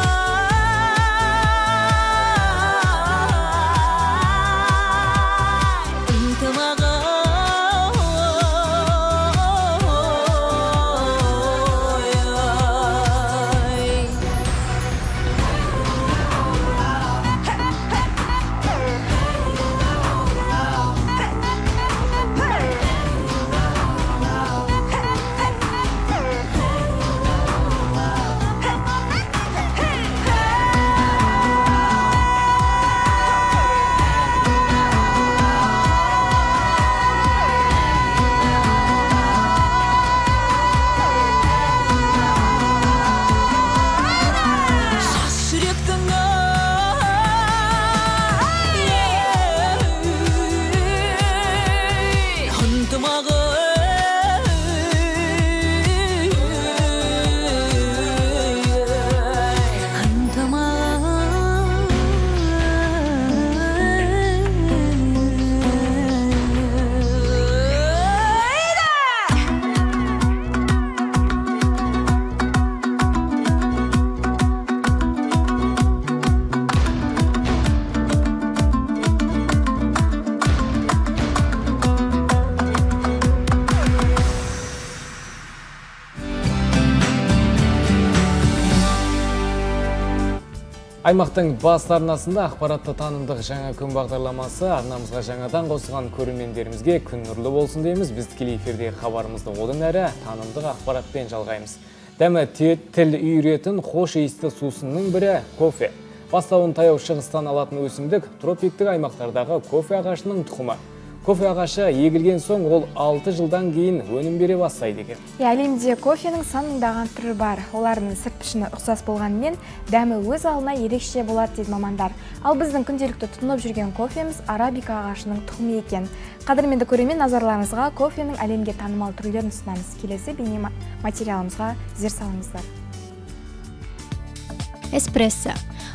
ынтымағы Аймақтың бас арнасында ақпаратты танымдық жаңа күн бағдарламасы арнамызға жаңадан қосылған көрермендерімізге күн нұрлы болсын дейміз. Біз тікелей эфирдегі хабарымызды одан әрі танымдық ақпаратпен жалғаймыз. Дәмі тіл үйретін хош иісті сусынның бірі кофе. Бастауын таяу шығыстан алатын өсімдік тропиктік аймақтардағы кофе ағашының тұқымы. Кофе ағашы егілген соң ол 6 жылдан кейін өнім бере бастайды екен. Әлемде кофенің сан мыңдаған түрі бар. Олардың сырт пішіні ұқсас болғанымен, дәмі өз алдына ерекше болады дейді мамандар. Ал біздің күнделікті тұтынып жүрген кофеміз арабика ағашының тұқымы екен. Қадірменді көрермен, назарларыңызға кофенің әлемге танымал түрлерін ұсынамыз. Келесі бейне материалымызға зер салыңыздар. Эспрессо.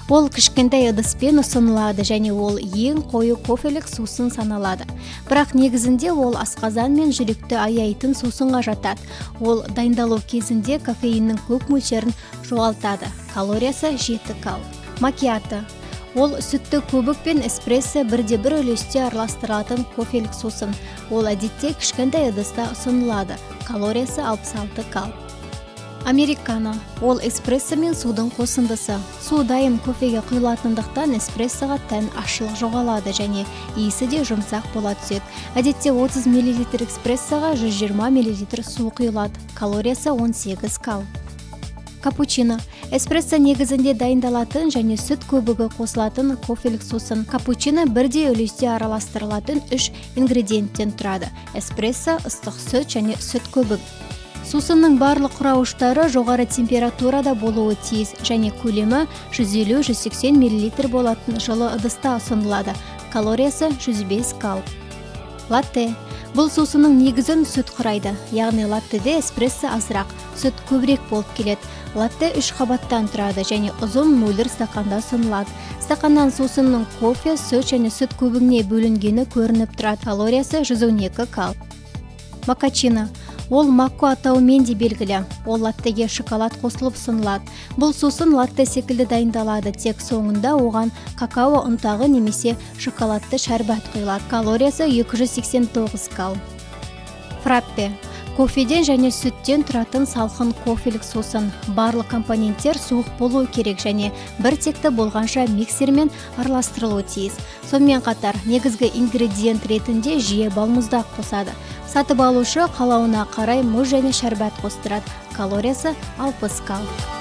Ол кішкентай ыдыспен ұсынылады және ол ең қою кофелік сусын саналады. Бірақ негізінде ол асқазан мен жүректі аяйтын сусынға жатады. Ол дайындалу кезінде кофеиннің көп мөлшерін жоғалтады. Калориясы 7 кал. Макиато. Ол сүтті көбік пен эспрессо 1:1 үлесте араластырылатын кофелік сусын. Ол әдетте кішкентай ыдыста ұсынылады. Калориясы 66 кал. Американо. Ол эспрессо мен судың қосындысы. Су дайын кофеге құйылатындықтан эспрессоға тән ашылық жоғалады және иісі де жұмсақ бола түседі. Әдетте 30 мл эспрессоға 120 мл су құйылады. Калориясы 18 кал. Капучино. Эспрессо негізінде дайындалатын және сүт көбігі қосылатын кофелік сусын. Капучино 1 үлесте араластырылатын 3 ингредиенттен тұрады. Эспрессо, ыстық сүт және сүт көбік. Сусынның барлық құрауыштары жоғары температурада болуы тиіс және көлемі 150-180 мл болатын жылы ыдыста ұсынылады. Калориясы 105 кал. Латте. Бұл сусынның негізін сүт құрайды, яғни латтеде эспрессо азырақ, сүт көбірек болып келеді. Латте 3 қабаттан тұрады және ұзын мөлдір стақанда ұсынылады. Стақаннан сусынның кофе, сүт және сүт көбігіне бөлінгені көрініп тұрады. Калориясы 112 кал. Макачино. Ол макко атауымен де белгілі. Ол латтеге шоколад қосылып ұсынылады. Бұл сусын латте секілді дайындалады, тек соңында оған какао ұнтағы немесе шоколадты шәрбат құйылады. Калориясы 289 кал. Фраппе. Кофеден және сүттен тұратын салқын кофелік сусын. Барлық компоненттер суық болуы керек және бір текті болғанша миксермен араластырылуы тиіс. Сонымен қатар негізгі ингредиент ретінде жиі балмұздақ қосады. Сатып алушы қалауына қарай мұз және шәрбат қостырады. Калориясы 60 кал.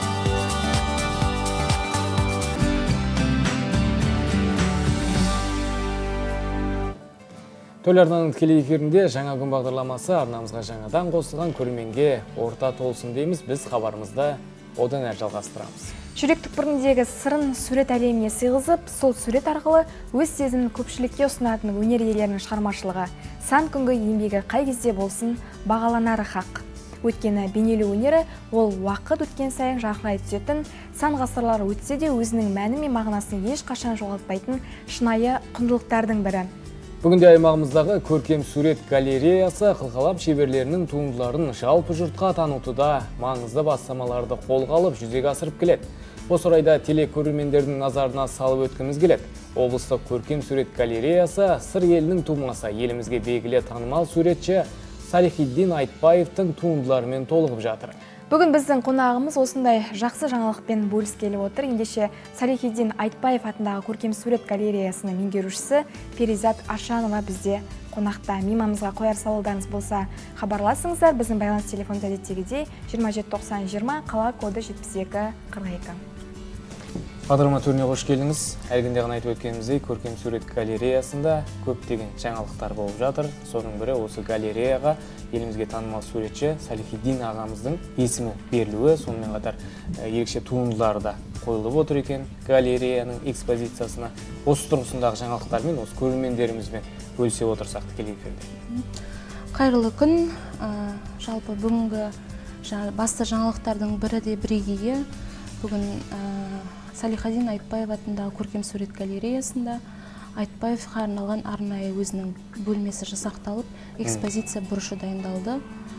Төл арнаның тікелей эфирінде жаңа күн бағдарламасы арнамызға жаңадан қосылған көрерменге орта толсын дейміз. Біз хабарымызды одан әрі жалғастырамыз. Жүрек түкпіріндегі сырын сурет әлеміне сыйғызып, сол сурет арқылы өз сезімін көпшілікке ұсынатын өнер иелерінің шығармашылығы сан күнгі еңбегі қай кезде болсын бағаланары хақ. Өйткені бейнелеу өнері ол уақыт өткен сайын жарқырай түсетін, сан ғасырлар өтсе де өзінің мәні мен мағынасын ешқашан жоғалтпайтын шынайы құндылықтардың бірі. Бүгінде аймағымыздағы көркем сурет галереясы қылқалап шеберлерінің туындыларын жалпы жұртқа танытуда маңызды бастамаларды қолға алып жүзеге асырып келеді. Осы орайда телекөрермендердің назарына салып өткіміз келеді. Облыстық көркем сурет галереясы сыр елінің тумасы, елімізге белгілі танымал суретші Салихиддин Айтбаевтың туындыларымен толығып жатыр. Бүгін біздің қонағымыз осындай жақсы жаңалықпен бөліскелі отыр. Ендеше Салихиддин Айтбаев атындағы көркем сурет галереясының меңгерушісі Перизат Ашанова бізде қонақта. Мейманымызға қояр сауалдарыңыз болса, хабарласыңыздар. Біздің байланыс телефонды әдеттегідей 27 90 20, қала коды 72 42. Бағдарлама төріне қош келдіңіз. Әлгінде ғана айтып өткеніміздей, көркем сурет галереясында көптеген жаңалықтар болып жатыр. Соның бірі осы галереяға елімізге танымал суретші Салихиддин ағамыздың есімі берілуі, сонымен қатар ерекше туындылары да қойылып отыр екен галереяның экспозициясына. Осы тұрғысындағы жаңалықтармен осы көрермендерімізбен бөлісе отырсақ тікелей эфирде. Қайырлы күн. Жалпы бүгінгі басты жаңалықтардың бірі де бірегейі. Бүгін Салихиддин Айтбаев атындағы көркем сурет галереясында Айтбаевқа арналған арнайы өзінің бөлмесі жасақталып, экспозиция бұрышы дайындалды.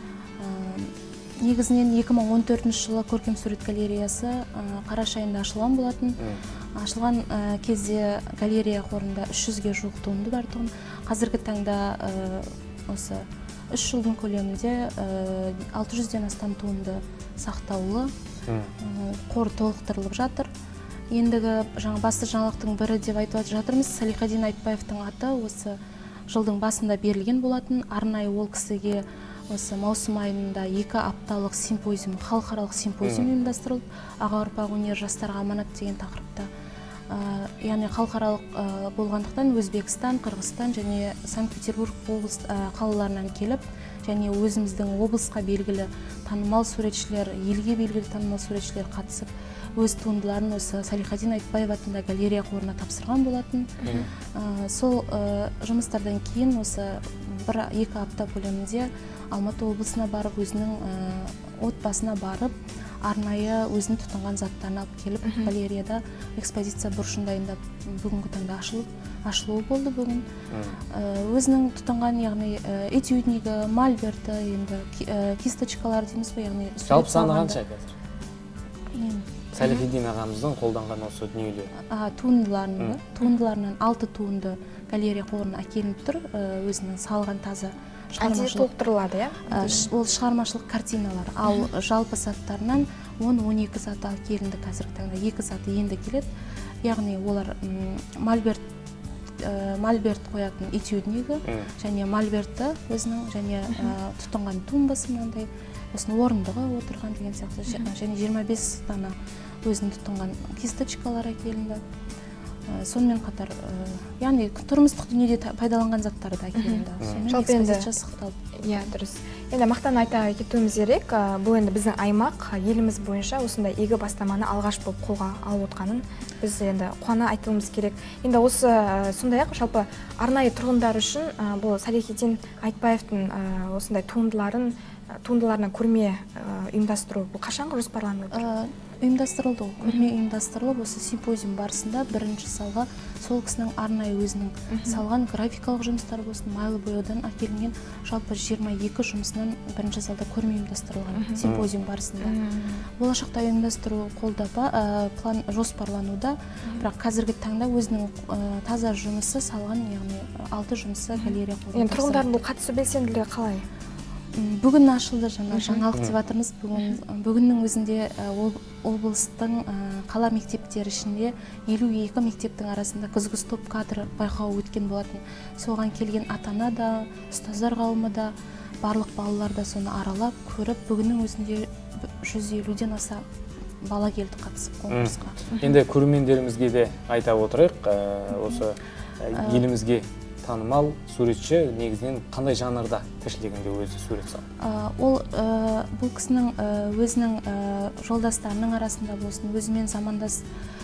Негізінен 2014 жылы көркем сурет галереясы қараша айында ашылған болатын. Ашылған кезде галерея қорында 300-ге жуық туынды бар тұғын. Қазіргі таңда осы 3 жылдың көлемінде 600-ден астам туынды сақтаулы, қор толықтырылып жатыр. Ендігі басты жаңалықтың бірі деп айтып жатырмыз. Салихиддин Айтбаевтың аты осы жылдың басында берілген болатын. Арнайы ол кісіге осы маусым айында 2 апталық симпозиум, халықаралық симпозиум ұйымдастырылып, аға ұрпақ өнер жастарға аманат деген тақырыпта. Яғни халықаралық болғандықтан Өзбекстан, Қырғызстан және Санкт-Петербург қалаларынан келіп, және өзіміздің облысқа белгілі танымал суретшілер, елге белгілі танымал суретшілер қатысып, өз туындыларын осы Салихиддин Айтбаев атындағы галерея қорына тапсырған болатын. Сол жұмыстардан кейін осы 1-2 апта көлемінде Алматы облысына барып, өзінің отбасына барып, арнайы өзінің тұтынған заттарын алып келіп галереяда экспозиция бұрышында енді бүгінгі таңда ашылуы болды бүгін. Өзінің тұтынған, яғни этюднигі, мольберті, енді кисточкалар дейміз ғой, яғни жалпы саны қанша қазір? Салихиддин ағамыздың қолданған осы дүниелер. Туындыларынан 6 туынды галерея қорына әкелініп тұр, өзінің салған таза шығармашылық толықтырылады, ол шығармашылық картиналар. Ал жалпы заттарынан 10-12 заты әкелінді қазіргі таңда, 2 заты енді келеді. Яғни олар мольберт қоятын этюднигі және мольбертті өзінің және тұтынған тумбасы мынандай осының орындығы отырған деген сияқты және 25 дана өзінің тұтынған кисточкалар әкелінді. Сонымен қатар, яғни тұрмыстық дүниеде пайдаланған заттары да әкелінді. Сонымен экспозиция сақталды. Иә, дұрыс. Енді мақтан айта кетуіміз керек, бұл енді біздің аймақ еліміз бойынша осындай игі бастаманы алғаш болып қолға алып отқанын біз енді қуана айтуымыз керек. Енді осы сондай-ақ жалпы арнайы тұрғындар үшін бұл Салихиддин Айтбаевтың осындай туындыларына көрме ұйымдастыру бұл қашанғы жоспарланып отыр? Ұйымдастырылды. Көрме ұйымдастырылып, осы симпозиум барысында бірінші салға сол кісінің арнайы өзінің салған графикалық жұмыстары болсын, майлы бояудан әкелінген жалпы 22 жұмысынан бірінші залда көрме ұйымдастырылған симпозиум барысында. Болашақта ұйымдастыру қолда план жоспарлануда, бірақ қазіргі таңда өзінің таза жұмысы салған, яғни 6 жұмысы галерея қорында. Енді тұрғындардың бұл қатысу белсенділігі қалай? Бүгін ашылды, жаңалық деп жатырмыз. Бүгіннің өзінде облыстың қала мектептері ішінде 52 мектептің арасында күзгі стоп кадр байқауы өткен болатын. Соған келген ата-ана да, ұстаздар қауымы да, барлық балалар да соны аралап, көріп, бүгіннің өзінде 150-ден аса бала келді қатысып конкурсқа. Енді көрермендерімізге де айта отырайық, осы елімізге танымал суретші негізінен қандай жанрда тіршілігінде өзі сурет салды? Бұл кісінің өзінің жолдастарының арасында болсын, өзімен замандас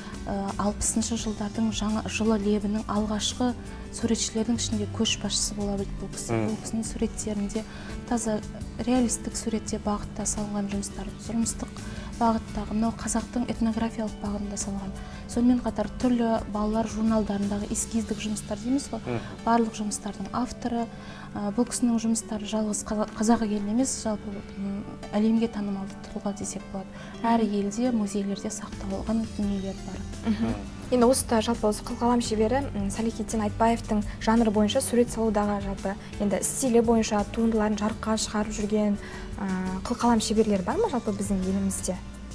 60-шы жылдардың жылы лебінің алғашқы суретшілердің ішінде көшбасшысы бола білді бұл кісі. Бұл кісінің суреттерінде таза реалистік суретте бағытта салынған жұмыстар, тұрмыстық бағыттағы, мынау қазақтың этнографиялық бағытында салған. Сонымен қатар түрлі балалар журналдарындағы эскиздік жұмыстар дейміз ғой, барлық жұмыстардың авторы. Бұл кісінің жұмыстары жалғыз қазақ еліне емес, жалпы әлемге танымалды тұлға десек болады. Әр елде, музейлерде сақталған дүниелер бар. Енді осыда жалпы осы қылқалам шебері Салихиддин Айтбаевтың жанры бойынша сурет салудағы жалпы енді стилі бойынша туындыларын жарыққа шығарып жүрген қылқалам шеберлер бар ма жалпы біздің елімізде?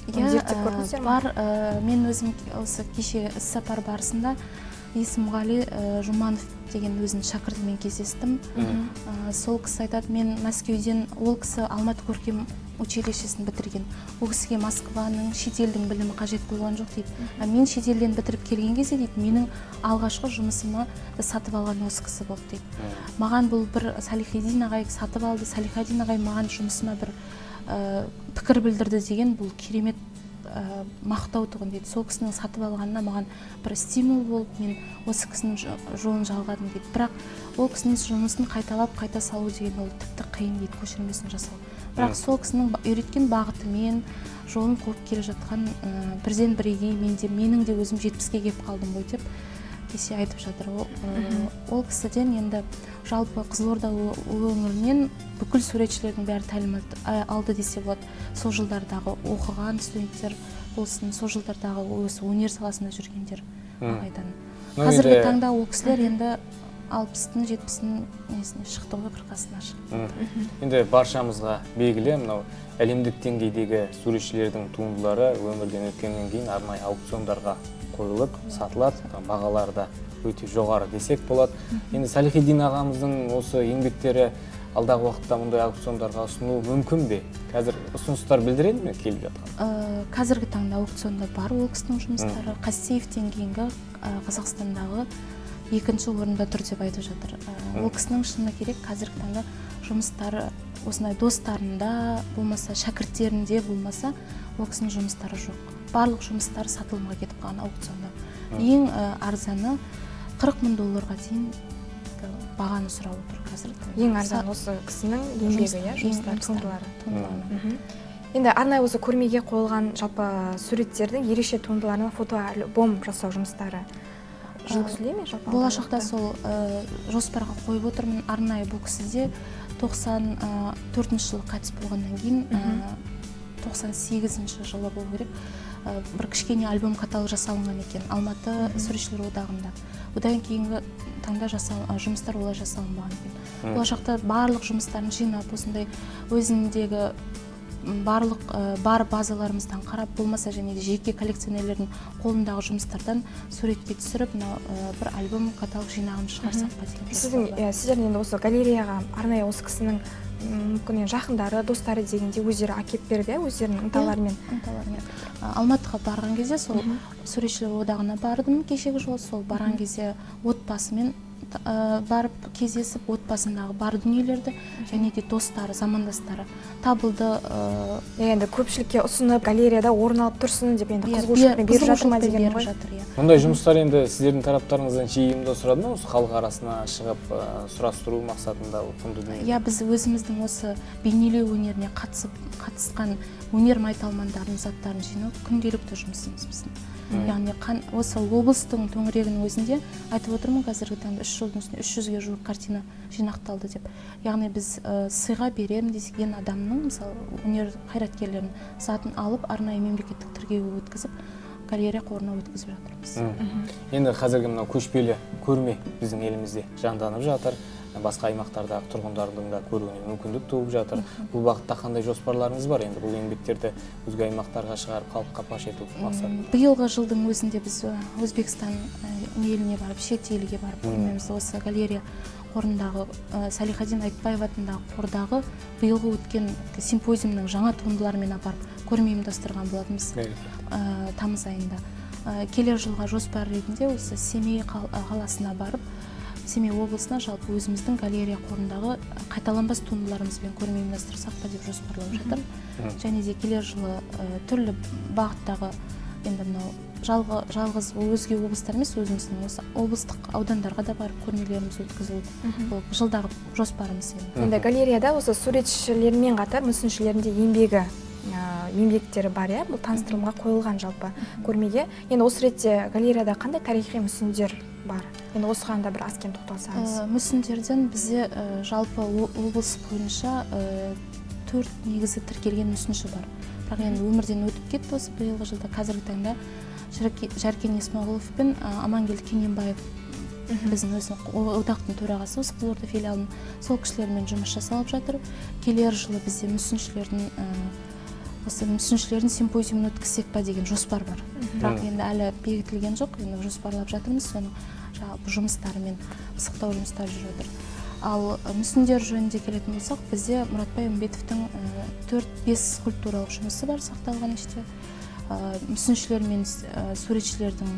Бар. Мен өзім осы кеше іс-сапар барысында Есімғали Жұманов деген өзінің шәкіртімен кездестім. Сол кісі айтады, мен Мәскеуден, ол кісі Алматы көркем училищесін бітірген. Ол кісіге Москваның, шетелдің білімі қажет болған жоқ дейді. Мен шетелден бітіріп келген кезде дейді, менің алғашқы жұмысыма сатып алған осы кісі болды дейді. Маған бұл бір Салихиддин ағай сатып алды, Салихиддин ағай маған жұмысыма бір пікір білдірді деген бұл керемет мақтау тұғын дейді. Сол кісінің сатып алғанына маған бір стимул болып, мен осы кісінің жолын жалғадым дейді. Бірақ ол кісінің жұмысын қайталап, қайта салу деген ол тіпті қиын дейді, көшірмесін жасау. Бірақ сол кісінің үйреткен бағытымен жолын қуып келе жатқан бірден бірегей менің де өзім 70-ке келіп қалдым ғой деп кесе айтып жатыр. Ол кісіден енді жалпы Қызылорда өңірінен бүкіл суретшілердің бәрі тәлім алды десе болады. Сол жылдардағы оқыған студенттер болсын, сол жылдардағы осы өнер саласында жүргендер ағайдан. Қазіргі таңда ол кісілер енді 60-ның 70-ның несіне шықты ғой, 40-асына шықты. Енді баршамызға белгілі, мынау әлемдік деңгейдегі суретшілердің туындылары өмірден өткеннен кейін арнайы аукциондарға қойылып, сатылады, бағалары да өте жоғары десек болады. Енді Салихиддин ағамыздың осы еңбектері алдағы уақытта мұндай аукциондарға ұсыну мүмкін бе? Қазір ұсыныстар білдіреді ме келіп жатқан? Қазіргі таңда аукционда бар ол кісінің жұмыстары. Қастеевтен кейінгі Қазақстандағы екінші орында тұр деп айтып жатыр. Ол кісінің шыны керек қазіргі таңда жұмыстары осындай достарында, болмаса шәкірттерінде болмаса, ол кісінің жұмыстары жоқ. Барлық жұмыстар сатылымға кетіп қалған аукционда. Ең арзаны $40,000 дейін бағаны сұрап отыр қазіргі таңда. Ең арзан осы кісінің еңбегі, жұмыстары, туындылары. Енді арнайы осы көрмеге қойылған жалпы суреттердің ерекше туындыларына фотоальбом жасау жұмыстары жүргізіле ме жалпы? Болашақта сол жоспарға қойып отырмын. Арнайы бұл кісіде 94 жылы қайтыс болғаннан кейін 98 жылы болу керек. Бір кішкене альбом каталог жасалынған екен Алматы суретшілер одағында. Одан кейінгі таңда жұмыстар олай жасалынбаған екен. Болашақта барлық жұмыстарын жинап, осындай өзіндегі барлық бар базаларымыздан қарап, болмаса және де жеке коллекционерлердің қолындағы жұмыстардан суретке түсіріп, бір альбом каталог жинағын шығарсақ па деген. Сіздердің енді осы галереяға арнайы осы кісінің мүмкін жақындары, достары дегенде өздері әкеп берді, өздерінің ынталарымен. Алматыға барған кезде сол суретшілер одағына бардым кешегі жолы, сол барған кезде отбасымен барып кездесіп, отбасындағы бар дүниелерді және де достары, замандастары табылды. Енді көпшілікке ұсынып, галереяда орын алып тұрсын деп енді қызығушылықпен беріп жатыр ма деген ғой. Мұндай жұмыстар енді сіздердің тараптарыңыздан жиі ұйымдастырылады ма? Осы халық арасына шығып сұрастыру мақсатында құнды дүние? Біз өзіміздің осы бейнелеу өнеріне қатысқан өнер майталмандарының заттарын жинау күнделікті жұмысымыз біздің. Яғни осы облыстың төңірегінің өзінде айтып отырмын, қазіргі таңда 3 жылдың үстінде 300-ге жуық картина жинақталды деп. Яғни біз сыйға берем деген адамның, мысалы, өнер қайраткерлерінің затын алып, арнайы мемлекеттік тіркеуге өткізіп, галерея қорына өткізіп жатырмыз. Енді қазіргі мынау көшпелі көрме біздің елімізде жанданып жатыр. Басқа аймақтардағы тұрғындардың да көруіне мүмкіндік туып жатыр. Бұл бағытта қандай жоспарларыңыз бар? Енді бұл еңбектерді өзге аймақтарға шығарып, халыққа паш ету мақсатында. Биылғы жылдың өзінде біз Өзбекстан еліне барып, шет елге барып көрмеміз. Осы галерея қорындағы Салихаддин Айтбаев атындағы қордағы биылғы өткен симпозиумның жаңа туындыларымен апарып көрме ұйымдастырған болатынбыз тамыз айында. Келер жылға жоспар ретінде осы Семей қаласына барып, Семей облысына жалпы өзіміздің галерея қорындағы қайталанбас туындыларымызбен көрме ұйымдастырсақ па деп жоспарлап жатыр. Және де келер жылы түрлі бағыттағы, енді мынау жалғыз өзге облыстар емес, өзіміздің осы облыстық аудандарға да барып көрмелеріміз өткізілу бұл жылдағы жоспарымыз. Енді галереяда осы суретшілермен қатар мүсіншілердің де еңбектері бар, бұл таныстырылымға қойылған жалпы көрмеге. Енді осы ретте галереяда қандай тарихи мүсіндер бар? Енді осыған да бір аз-кем тоқталсаңыз. Мүсіндерден бізде жалпы облыс бойынша 4 негізі тіркелген мүсінші бар. Бірақ енді өмірден өтіп кетті осы биылғы жылда. Қазіргі таңда Жәркен Есмағұлов пен Амангелді Кененбаев біздің өзінің одақтың төрағасы, осы Қызылорда филиалының, сол кісілермен жұмыс жасалып жатыр. Келер жылы бізде мүсіншілердің симпозиумын өткізсек па деген жоспар бар. Бірақ енді әлі бекітілген жоқ, енді жоспарлап жатырмыз, соның жалпы жұмыстарымен пысықтау жұмыстары жүріп жатыр. Ал мүсіндер жөнінде келетін болсақ, бізде Мұратбай Үмбетовтің 4-5 скульптуралық жұмысы бар сақталған іште. Мүсіншілер мен суретшілердің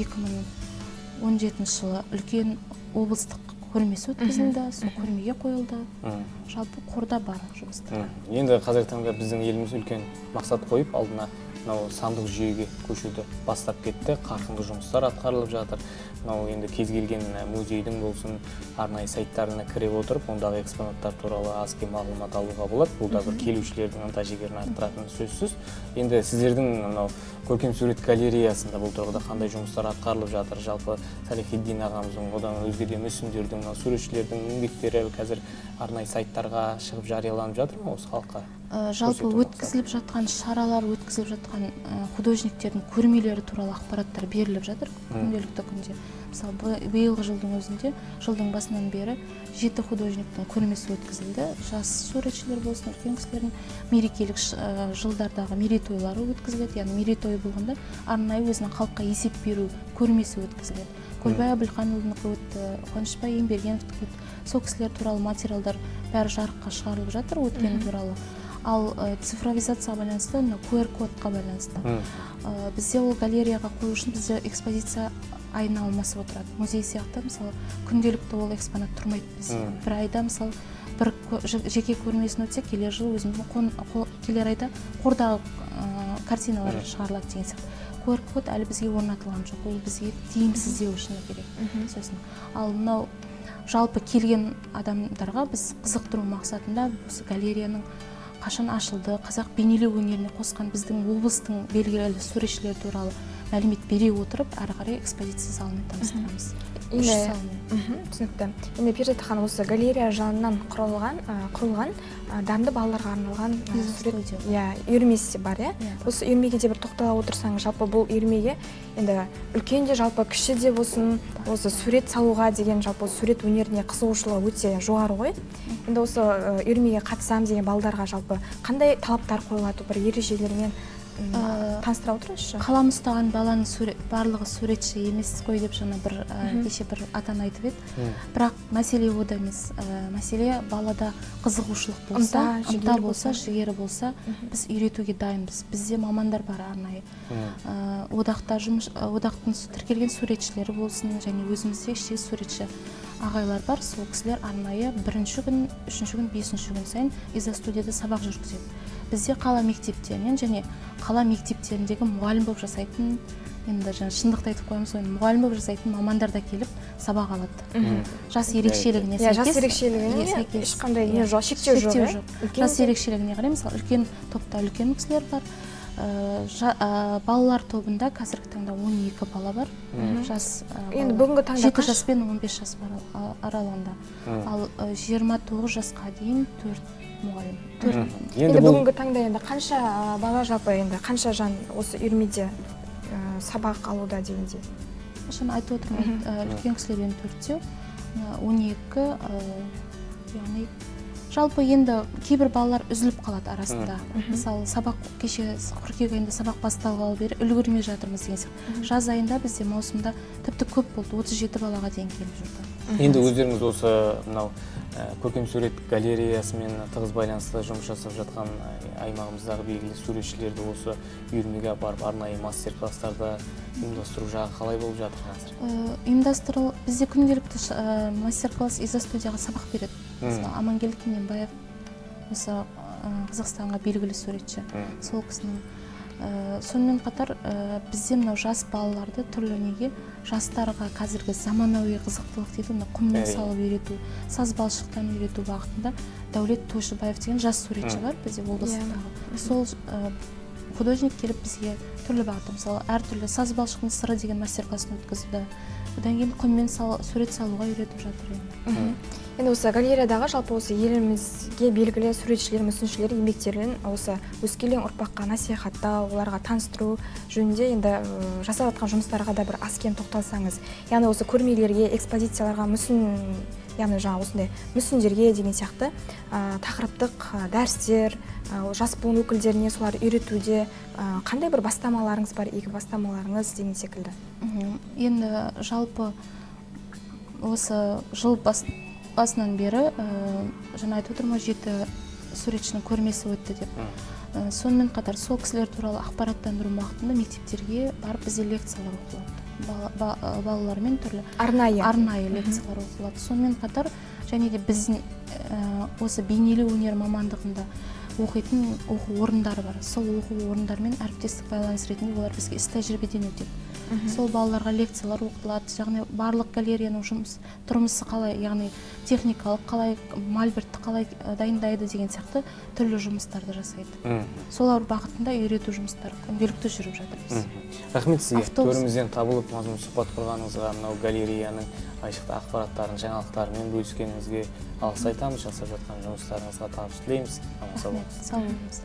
2017 жылы үлкен облыстық көрмесі өткізілді, сол көрмеге қойылды. Жалпы қорда бар жұмыстар. Енді қазіргі таңда біздің еліміз үлкен мақсат қойып, алдына сандық жүйеге көшуді бастап кетті. Қарқынды жұмыстар атқарылып жатыр. Енді кез келген музейдің болсын, арнайы сайттарына кіре отырып, ондағы экспонаттар туралы аз-кем мағлұмат алуға болады. Бұл да бір келушілердің ынта-жігерін арттыратын сөзсіз. Енді сіздердің көркем сурет галереясында бұл тұрғыда қандай жұмыстар атқарылып жатыр? Жалпы Салихиддин ағамыздың, одан өзге де мүсіндердің, суретшілердің еңбектері қазір арнайы сайттарға шығып жарияланып жатыр ма осы халыққа? Жалпы өткізіліп жатқан шаралар, өткізіліп жатқан художниктердің көрмелері туралы ақпараттар беріліп жатыр күнделікті күнде. Мысалы, биылғы жылдың өзінде, жылдың басынан бері 7 художниктің көрмесі өткізілді. Жас суретшілер болсын, үлкен кісілердің мерекелік жылдардағы мерейтойлары өткізіледі. Яғни мерейтой болғанда арнайы өзінің халыққа есеп беру көрмесі өткізіледі. Көлбай Әбілханұлынікі өтті, Қуанышбай Ембергеновтікі өтті. Сол кісілер туралы материалдар бәрі жарыққа шығарылып жатыр өткені туралы. Ал цифровизацияға байланысты, QR-кодқа байланысты. Бізде ол галереяға қою үшін бізде экспозиция айына алмасып отырады. Музей сияқты, мысалы, күнделікті ол экспонат тұрмайды. Біз бір айда, мысалы, бір жеке көрмесін өтсе, келер жыл өзіміздің келер айда қордағы картиналар шығарылады деген сияқты. QR-код әлі бізге орнатылған жоқ, ол бізге тиімсіздеу үшін керек. Ал мынау жалпы келген адамдарға біз қызықтыру мақсатында осы галереяның қашан ашылды, қазақ бейнелеу өнеріне қосқан біздің облыстың белгілі суретшілері туралы мәлімет бере отырып, әрі қарай экспозиция залымен таныстырамыз. Түсінікті. Енді Перзат ханым, осы галерея жанынан құрылған дарынды балаларға арналған үйірмесі бар, иә? Осы үйірмеге де бір тоқтала отырсаң, жалпы бұл үйірмеге енді үлкен де, жалпы кіші де болсын, осы сурет салуға деген, жалпы сурет өнеріне қызығушылығы өте жоғары ғой. Енді осы үйірмеге қатысам деген балаларға жалпы қандай талаптар қойылады, бір ережелермен таныстыра отырыңызшы? Қалам ұстаған баланың барлығы суретші емес қой деп жаңа кеше бір атан айтып еді. Бірақ мәселе ода емес. Мәселе балада қызығушылық болса, ынта болса, жігері болса, біз үйретуге дайынбыз. Бізде мамандар бар арнайы. Одақтың тіркелген суретшілері болсын, және өзімізде іштегі суретші ағайлар бар. Сол кісілер арнайы бірінші күн, үшінші күн, бесінші күн сайын изо-студияда сабақ жүргізеді. Бізде қала мектептерінен және қала мектептеріндегі мұғалім болып жасайтын, енді шындықты айтып қоямыз ғой, мұғалім болып жасайтын мамандар да келіп сабақ алады. Жас ерекшелігіне сәйкес. Жас ерекшелігіне ешқандай шектеу жоқ. Жас ерекшелігіне қарай, мысалы, үлкен топта үлкен кісілер бар. Балалар тобында қазіргі таңда 12 бала бар. Енді бүгінгі таңда 7 жас пен 15 жас аралығында. Ал 29 жасқа дейін 4 мұғалім. Енді бүгінгі таңда енді қанша бала, жалпы енді қанша жан осы үйірмеде сабақ алуда дегенде? Шын айтып отырмын, үлкен кісілерден 4-те, 12, яғни жалпы енді кейбір балалар үзіліп қалады арасында. Мысалы, сабақ кеше қыркүйек айында сабақ басталғалы бері үлгермей жатырмыз деген сияқты. Жаз айында бізде маусымда тіпті көп болды, 37 балаға дейін келіп жүрді. Енді өздеріңіз осы мынау көркем сурет галереясымен тығыз байланысты жұмыс жасап жатқан аймағымыздағы белгілі суретшілерді осы үйірмеге апарып арнайы мастер-класстарда ұйымдастыру жағы қалай болып жатыр қазір? Бізде күнделікті мастер-класс изо-студияға сабақ береді. Амангелді Кененбаев, осы Қазақстанға белгілі суретші, сол кісінің. Сонымен қатар бізде мынау жас балаларды түрлі неге жастарға қазіргі заманауи қызықтылық дейді, құммен салып үйрету, саз балшықтан үйрету бағытында Дәулет Тойшыбаев деген жас суретші бар бізде облыстағы. Сол художник келіп бізге түрлі бағытта, мысалы, әртүрлі саз балшықтың сыры деген мастер-классын өткізді. Одан кейін құммен сурет салуға үйретіп жатыр енді. Енді осы галереядағы жалпы осы елімізге белгілі суретшілер, мүсіншілер еңбектерін осы өскелең ұрпаққа насихаттау, оларға таныстыру жөнінде енді жасап жатқан жұмыстарға да бір аз кем тоқталсаңыз. Яғни осы көрмелерге, экспозицияларға яғни жаңа осындай мүсіндерге деген сияқты тақырыптық дәрістер, жас буын өкілдеріне солар үйретуде қандай бір бастамаларыңыз бар, игі бастамаларыңыз деген секілді? Енді жалпы осы жыл басынан бері жаңа айтып отырмын, 7 суретшінің көрмесі өтті деп. Сонымен қатар сол кісілер туралы ақпараттандыру уақытында мектептерге барып бізде лекциялар оқылады. Балалармен түрлі арнайы лекциялар оқылады. Сонымен қатар және де біздің осы бейнелеу өнер мамандығында оқитын оқу орындары бар. Сол оқу орындармен әріптестік байланыс ретінде олар бізге іс тәжірибеден өтеді. Сол балаларға лекциялар оқылады, яғни барлық галереяның тұрмысы қалай, яғни техникалық қалай, мольбертті қалай дайындайды деген сияқты түрлі жұмыстарды жасайды. Солар бағытында үйрету жұмыстары күнделікті жүріп жатырмыз. Рахмет сізге, төрімізден табылып мазмұн сұхбат құрғаныңызға, мынау галереяның айшықты ақпараттарын, жаңалықтарымен бөліскеніңізге алғыс айтамыз. Жасап жатқан жұмыстарыңызға табыс тілейміз. Сау болыңыз.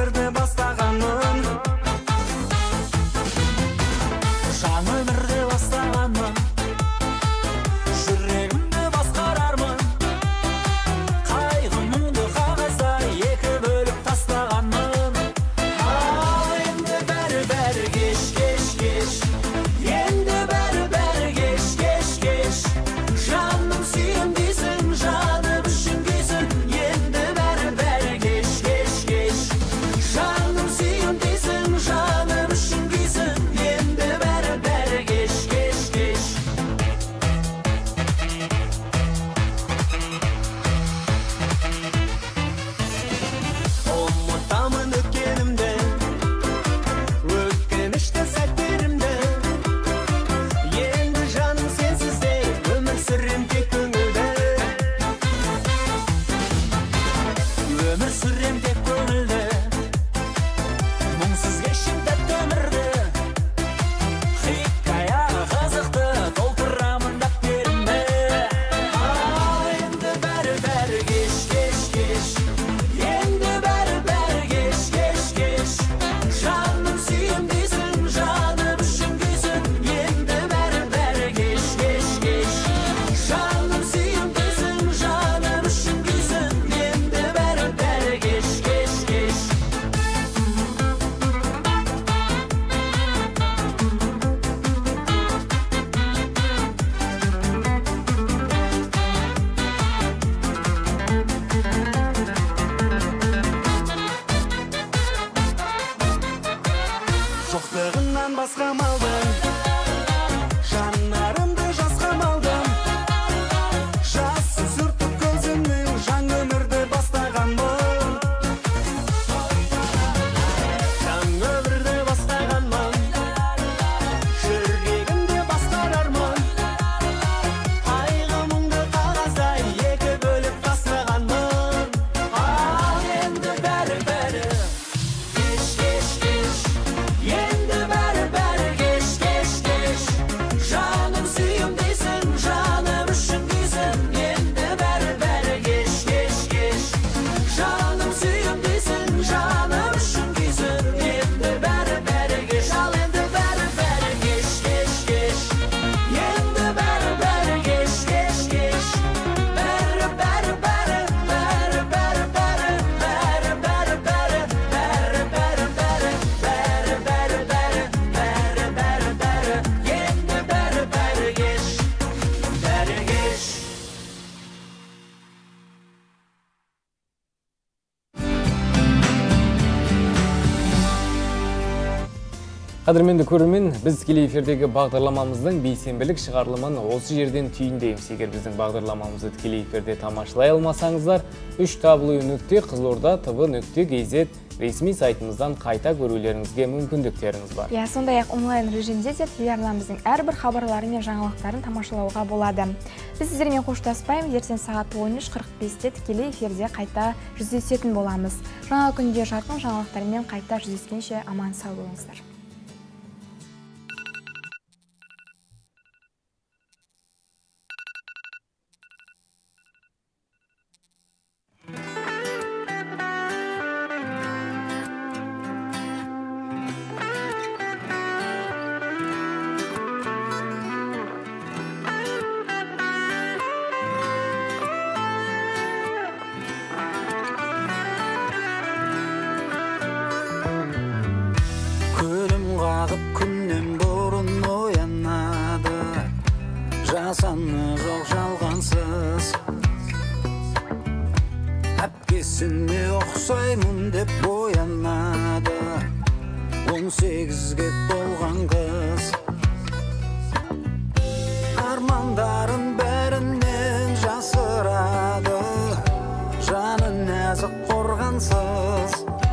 Жаңа өмірде бастағанмын жасқа малдым, жанарымды жасқа малдым. Жасты сүртіп көзімнің жаңа өмірді бастағанмын. Жаңа өмірді бастағанмын, жүрегімде басқар арман. Қайғы мұңды қағаздай екі бөліп тастағанмын. Ал енді бәрі-бәрі кеш, кеш, кеш. Енді бәрі-бәрі кеш, кеш, кеш. Жаным сүйім дейсің, жаным үшін күйсің. Енді бәрі-бәрі кеш, кеш, кеш. Жаным сүйім дейсің, жаным үшін күйсің. Енді бәрі-бәрі кеш, ал енді бәрі-бәрі кеш, кеш, кеш. Енді бәрі-бәрі кеш, кеш, кеш. Бәрі-бәрі, бәрі-бәрі, бәрі-бәрі, бәрі-бәрі, бәрі-бәрі, бәрі-бәрі, бәрі-бәрі, бәрі-бәрі, бәрі-бәрі. Енді бәрі-бәрі кеш, бәрі кеш. Қадірменді көрермен, біз тікелей эфирдегі бағдарламамыздың бейсенбілік шығарылымын осы жерден түйіндейміз. Егер біздің бағдарламамызды тікелей эфирде тамашалай алмасаңыздар, 3w.қызылорда.tv.kz ресми сайтымыздан қайта көрулеріңізге мүмкіндіктеріңіз бар. Сондай-ақ онлайн режимде де телеарнамыздың әрбір хабарлары мен жаңалықтарын тамашалауға болады. Біз сіздермен қоштаспаймыз. Ертең сағат 13:45-те тікелей эфирде қайта жүздесетін боламыз. Жаңа күнде жарқын жаңалықтармен қайта жүздескенше аман сау болыңыздар. Күлім қағып күннен бұрын оянады, жасаны жоқ жалғансыз. Әпкесіне ұқсаймын деп оянады, 18-ге толған қыз. Армандарын бәрінен жасырады, жаны нәзік қорғансыз.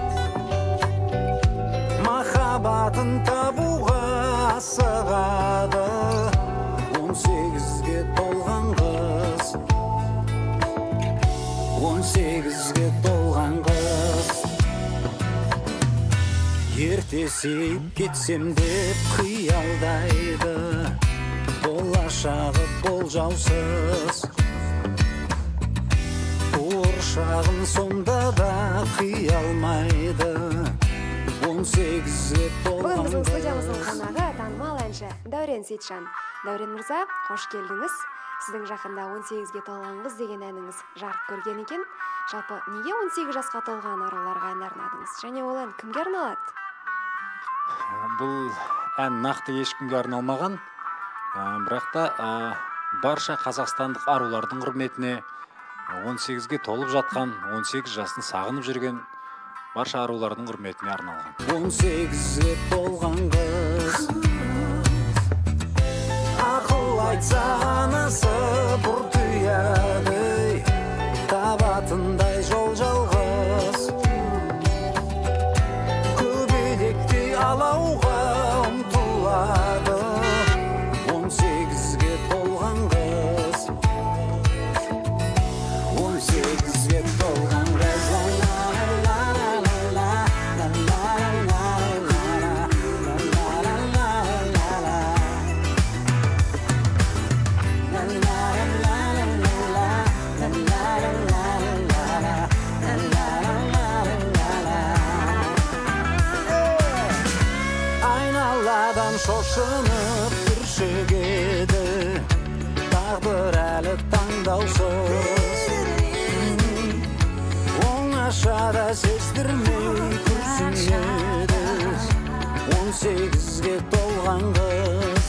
Махаббатын табуға асығады, 18-ге толған қыз. 18-ге толған қыз. Ерте сейіп кетсем деп қиялдайды, болашағы болжаусыз. Қуыршағын сонда да қиялмайды, 18-ге толған Бүгін біздің студиямыздың қонағы танымал әнші Дәурен Сейтжан. Дәурен мырза, қош келдіңіз. Сіздің жақында 18-ге толған қыз деген әніңіз жарық көрген екен. Жалпы неге 18 жасқа толған аруларға ән арнадыңыз? Және ол ән кімге арналады? Бұл ән нақты ешкімге арналмаған, бірақ та барша қазақстандық арулардың құрметіне, 18-ге толып жатқан, 18 жасын сағынып жүрген барша арулардың құрметіне арналған. 18-ге толған қыз, ақыл айтса анасы бұртияды, табатындай жол жалғыз. Көбелектей алауға ұмтылады, 18-ге толған қыз. 18-ге толған қыз. Шошынып түршігеді, тағдыр әлі таңдаусыз. Оңашада сездірмей күрсінеді, 18-ге толған қыз.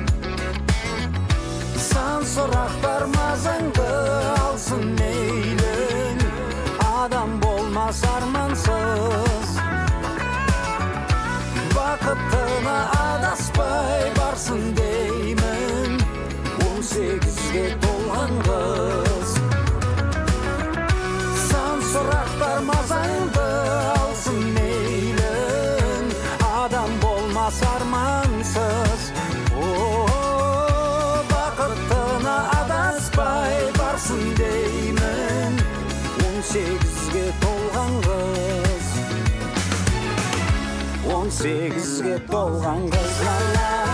Сан сұрақтар мазаңды алсын мейлің, адам болмас армансыз. бақытына адаспай барсын деймін. 18-ге толған қыз, сан сұрақтар мазаңды алсын мейлің, адам болмас армансыз. Бақытына адаспай барсын деймін. 18-ге толған қыз, 18-ге толған қыз.